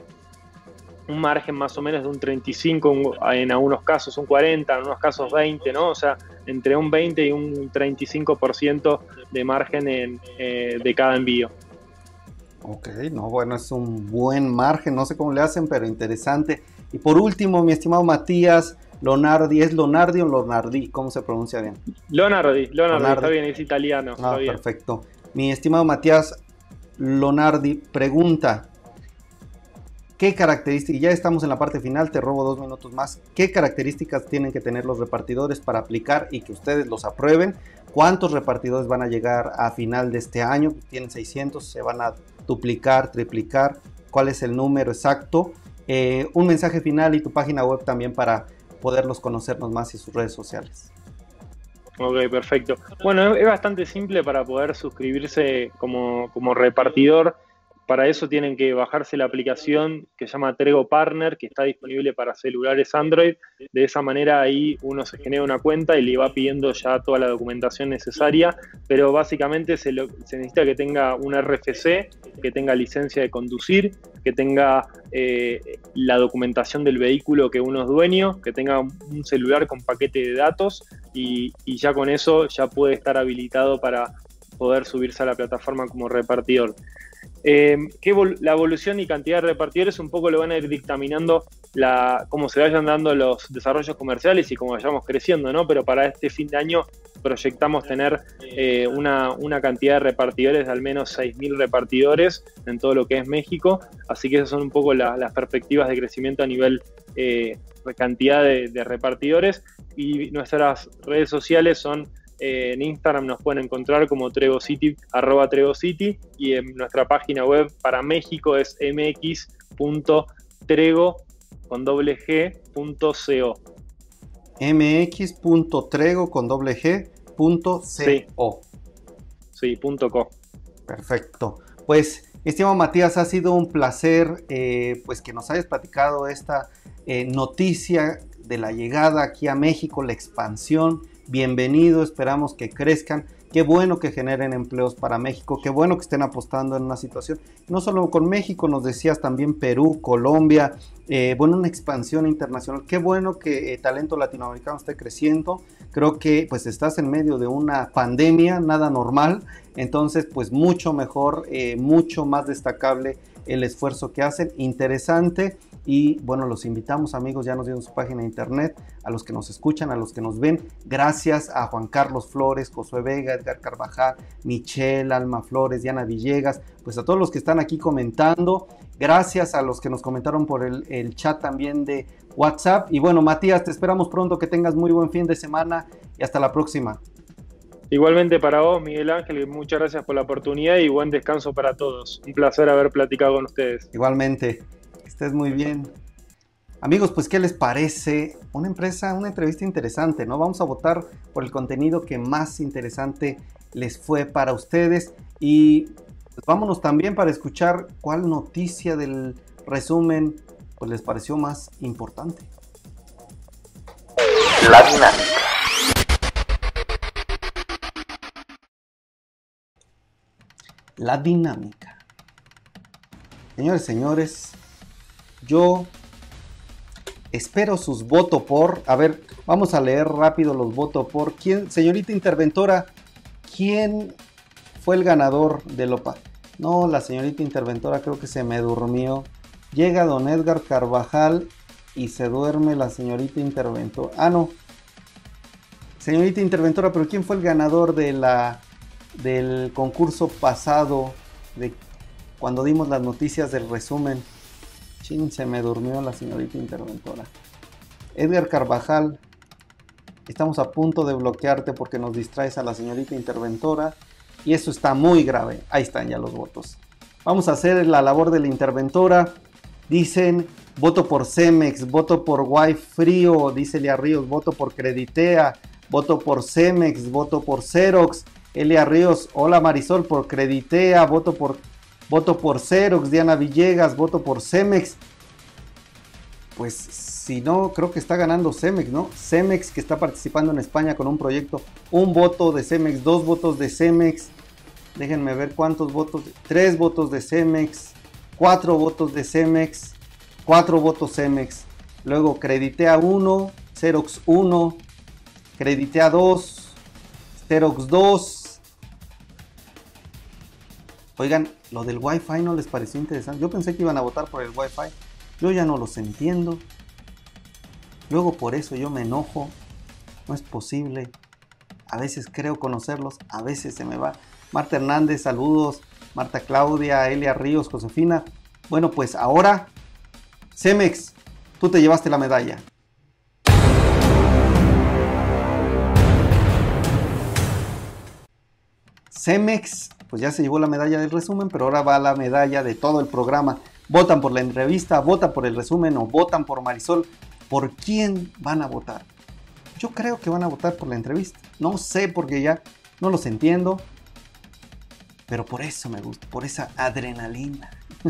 un margen más o menos de un treinta y cinco, en algunos casos un cuarenta, en algunos casos veinte, ¿no? O sea, entre un veinte y un treinta y cinco por ciento de margen en, eh, de cada envío. Ok, no, bueno, es un buen margen, no sé cómo le hacen, pero interesante. Y por último, mi estimado Matías Lonardi, ¿es Lonardi o Lonardi? ¿Cómo se pronuncia bien? Lonardi, Lonardi, Lonardi. Está bien, es italiano. Ah, está bien. Perfecto. Mi estimado Matías Lonardi pregunta, ¿qué características, ya estamos en la parte final, te robo dos minutos más, qué características tienen que tener los repartidores para aplicar y que ustedes los aprueben? ¿Cuántos repartidores van a llegar a final de este año? Tienen seiscientos, se van a duplicar, triplicar, ¿cuál es el número exacto? Eh, un mensaje final y tu página web también para poderlos conocernos más y sus redes sociales. Ok, perfecto. Bueno, es bastante simple para poder suscribirse como, como repartidor. Para eso tienen que bajarse la aplicación que se llama Trego Partner, que está disponible para celulares Android. De esa manera ahí uno se genera una cuenta y le va pidiendo ya toda la documentación necesaria, pero básicamente se, lo, se necesita que tenga un R F C, que tenga licencia de conducir, que tenga eh, la documentación del vehículo que uno es dueño, que tenga un celular con paquete de datos y, y ya con eso ya puede estar habilitado para poder subirse a la plataforma como repartidor. Eh, que la evolución y cantidad de repartidores un poco lo van a ir dictaminando la, cómo se vayan dando los desarrollos comerciales y cómo vayamos creciendo, ¿no? Pero para este fin de año proyectamos tener eh, una, una cantidad de repartidores de al menos seis mil repartidores en todo lo que es México, así que esas son un poco la, las perspectivas de crecimiento a nivel eh, de cantidad de, de repartidores. Y nuestras redes sociales son Eh, en Instagram nos pueden encontrar como TregoCity, arroba TregoCity, y en nuestra página web para México es mx.trego con doble g punto co. mx.trego con doble g punto co. Sí, sí, punto co. Perfecto. Pues, estimado Matías, ha sido un placer eh, pues que nos hayas platicado esta eh, noticia de la llegada aquí a México, la expansión. Bienvenido, esperamos que crezcan. Qué bueno que generen empleos para México, qué bueno que estén apostando en una situación, no solo con México, nos decías también Perú, Colombia, eh, bueno, una expansión internacional. Qué bueno que eh, talento latinoamericano esté creciendo. Creo que pues estás en medio de una pandemia, nada normal, entonces pues mucho mejor, eh, mucho más destacable el esfuerzo que hacen, interesante. Y bueno, los invitamos, amigos, ya nos dieron su página de internet, a los que nos escuchan, a los que nos ven. Gracias a Juan Carlos Flores, Josué Vega, Edgar Carvajal, Michelle, Alma Flores, Diana Villegas, pues a todos los que están aquí comentando. Gracias a los que nos comentaron por el, el chat también de WhatsApp. Y bueno, Matías, te esperamos pronto, que tengas muy buen fin de semana y hasta la próxima. Igualmente para vos, Miguel Ángel, muchas gracias por la oportunidad y buen descanso para todos. Un placer haber platicado con ustedes. Igualmente. Estés muy bien. Amigos, pues ¿qué les parece? Una empresa, una entrevista interesante, ¿no? Vamos a votar por el contenido que más interesante les fue para ustedes. Y pues vámonos también para escuchar cuál noticia del resumen pues les pareció más importante. La dinámica. La dinámica. Señores, señores, yo espero sus votos por. A ver, vamos a leer rápido los votos por. ¿Quién, señorita interventora, quién fue el ganador de Lopa? No, la señorita interventora creo que se me durmió. Llega don Edgar Carvajal y se duerme la señorita interventora. Ah, no. Señorita interventora, pero ¿quién fue el ganador de la del concurso pasado, de cuando dimos las noticias del resumen? Chin, se me durmió la señorita interventora. Edgar Carvajal, estamos a punto de bloquearte porque nos distraes a la señorita interventora y eso está muy grave. Ahí están ya los votos. Vamos a hacer la labor de la interventora. Dicen, voto por Cemex, voto por Wi Frío, dice Lea Ríos, voto por Creditea, voto por Cemex, voto por Xerox. Elia Ríos, hola Marisol, por Creditea, voto por, voto por Xerox. Diana Villegas, voto por Cemex. Pues si no, creo que está ganando Cemex, ¿no? Cemex, que está participando en España con un proyecto. Un voto de Cemex, dos votos de Cemex. Déjenme ver cuántos votos. Tres votos de Cemex, cuatro votos de Cemex, cuatro votos Cemex. Luego Creditea uno, Xerox uno, Creditea dos, Xerox dos. Oigan, lo del Wi-Fi no les pareció interesante. Yo pensé que iban a votar por el Wi-Fi. Yo ya no los entiendo. Luego por eso yo me enojo. No es posible. A veces creo conocerlos, a veces se me va. Marta Hernández, saludos. Marta Claudia, Elia Ríos, Josefina. Bueno, pues ahora, Cemex, tú te llevaste la medalla. Cemex, pues ya se llevó la medalla del resumen, pero ahora va la medalla de todo el programa. Votan por la entrevista, votan por el resumen o votan por Marisol. ¿Por quién van a votar? Yo creo que van a votar por la entrevista. No sé porque ya no los entiendo. Pero por eso me gusta, por esa adrenalina.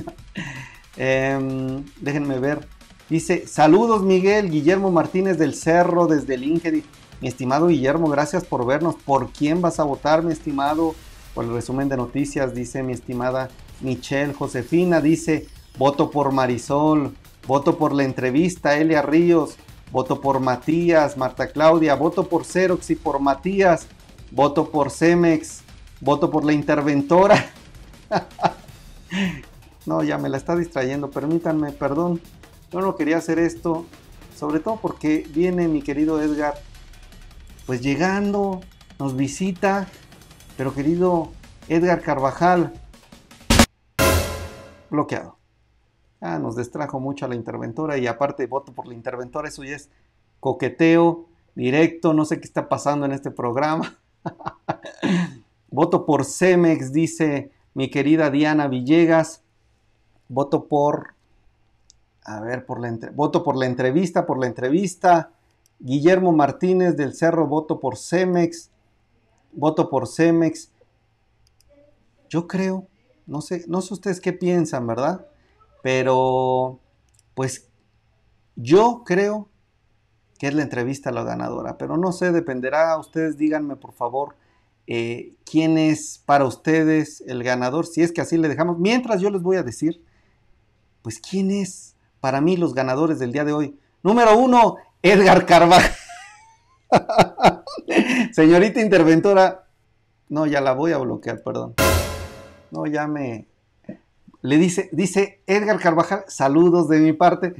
eh, déjenme ver. Dice, saludos Miguel, Guillermo Martínez del Cerro desde LinkedIn. Mi estimado Guillermo, gracias por vernos. ¿Por quién vas a votar, mi estimado? Por el resumen de noticias, dice mi estimada Michelle. Josefina dice, voto por Marisol, voto por la entrevista, Elia Ríos, voto por Matías, Marta Claudia, voto por Xerox y por Matías, voto por Cemex, voto por la interventora. No, ya me la está distrayendo, permítanme, perdón. Yo no quería hacer esto, sobre todo porque viene mi querido Edgar, pues llegando, nos visita, pero querido Edgar Carvajal, bloqueado. Ah, nos distrajo mucho a la interventora y aparte voto por la interventora, eso ya es coqueteo directo, no sé qué está pasando en este programa. Voto por Cemex, dice mi querida Diana Villegas. Voto por, a ver, por la entre, voto por la entrevista, por la entrevista. Guillermo Martínez del Cerro, voto por Cemex. Voto por Cemex. Yo creo, no sé, no sé ustedes qué piensan, ¿verdad? Pero, pues, yo creo que es la entrevista la ganadora. Pero no sé, dependerá. Ustedes díganme, por favor, eh, quién es para ustedes el ganador, si es que así le dejamos. Mientras yo les voy a decir, pues, quién es para mí los ganadores del día de hoy. Número uno, Edgar Carvajal. Señorita interventora, no, ya la voy a bloquear, perdón. No, ya me... Le dice, dice Edgar Carvajal, saludos de mi parte.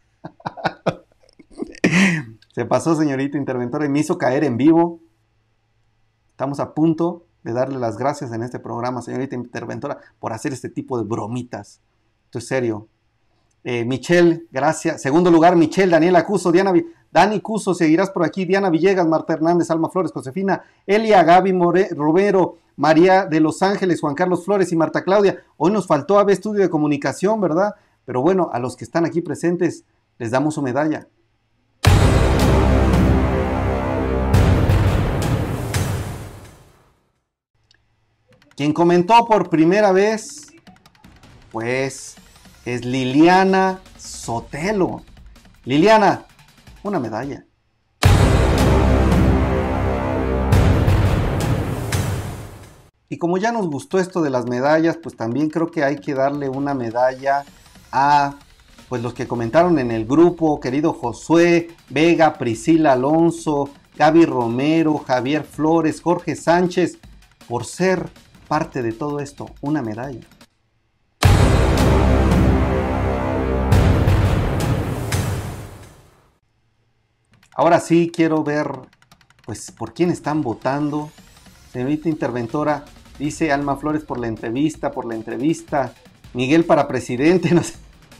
Se pasó, señorita interventora, y me hizo caer en vivo. Estamos a punto de darle las gracias en este programa, señorita interventora, por hacer este tipo de bromitas. Esto es serio. Eh, Michelle, gracias. Segundo lugar, Michelle, Daniela Cuso, Diana, Dani Cuso, seguirás por aquí. Diana Villegas, Marta Hernández, Alma Flores, Josefina, Elia, Gaby More, Romero, María de Los Ángeles, Juan Carlos Flores y Marta Claudia. Hoy nos faltó A B Estudio de Comunicación, ¿verdad? Pero bueno, a los que están aquí presentes les damos su medalla. Quien comentó por primera vez, pues, es Liliana Sotelo. Liliana, una medalla. Y como ya nos gustó esto de las medallas, pues también creo que hay que darle una medalla a pues los que comentaron en el grupo, querido Josué Vega, Priscila Alonso, Gaby Romero, Javier Flores, Jorge Sánchez, por ser parte de todo esto, una medalla. Ahora sí quiero ver, pues, por quién están votando. Señorita interventora, dice Alma Flores por la entrevista, por la entrevista. Miguel para presidente, no sé.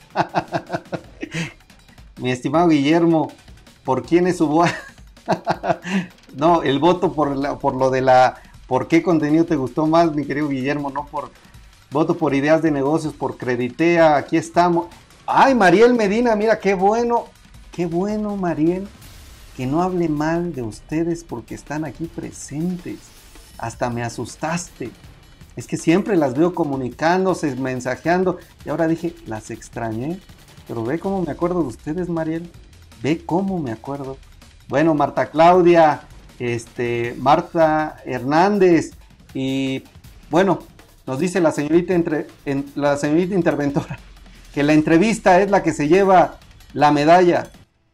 Mi estimado Guillermo, ¿por quién es su voto? No, el voto por, la, por lo de la... ¿Por qué contenido te gustó más, mi querido Guillermo? No por... Voto por ideas de negocios, por Creditea, aquí estamos. Ay, Mariel Medina, mira, qué bueno. Qué bueno, Mariel, que no hable mal de ustedes porque están aquí presentes. hasta me asustaste. Es que siempre las veo comunicándose, mensajeando, y ahora dije, las extrañé. Pero ve cómo me acuerdo de ustedes, Mariel. Ve cómo me acuerdo. Bueno, Marta Claudia, este, Marta Hernández, y bueno, nos dice la señorita, entre, en, la señorita interventora que la entrevista es la que se lleva la medalla.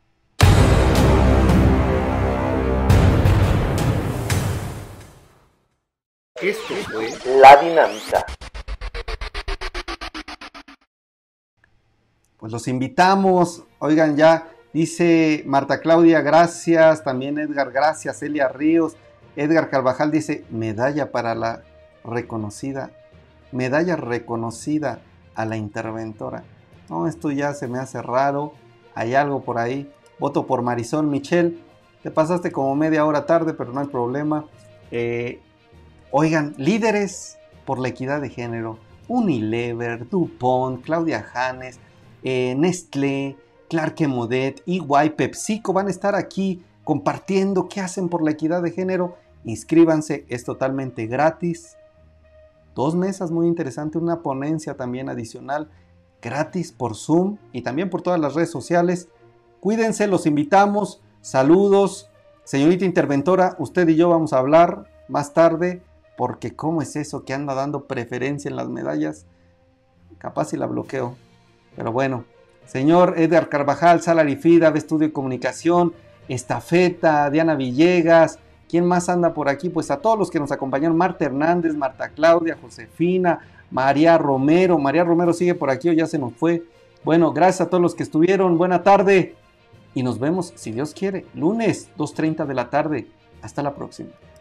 Esto fue La Dinamita. Pues los invitamos, oigan ya, dice Marta Claudia, gracias, también Edgar, gracias, Elia Ríos, Edgar Carvajal dice, medalla para la reconocida, medalla reconocida a la interventora. No, esto ya se me hace raro, hay algo por ahí. Voto por Marisol Michel, te pasaste como media hora tarde, pero no hay problema. Eh, oigan, líderes por la equidad de género, Unilever, DuPont, Claudia Janes, eh, Nestlé, Clark Modet, E Y, PepsiCo van a estar aquí compartiendo qué hacen por la equidad de género. Inscríbanse, es totalmente gratis. Dos mesas muy interesantes, una ponencia también adicional, gratis por Zoom y también por todas las redes sociales. Cuídense, los invitamos. Saludos. Señorita interventora, usted y yo vamos a hablar más tarde, porque ¿cómo es eso que anda dando preferencia en las medallas? Capaz si la bloqueo. Pero bueno, señor Edgar Carvajal, Salary Feed, Ave Estudio de Comunicación, Estafeta, Diana Villegas, ¿quién más anda por aquí? Pues a todos los que nos acompañaron, Marta Hernández, Marta Claudia, Josefina, María Romero. María Romero sigue por aquí o ya se nos fue. Bueno, gracias a todos los que estuvieron. Buena tarde. Y nos vemos, si Dios quiere, lunes, dos treinta de la tarde. Hasta la próxima.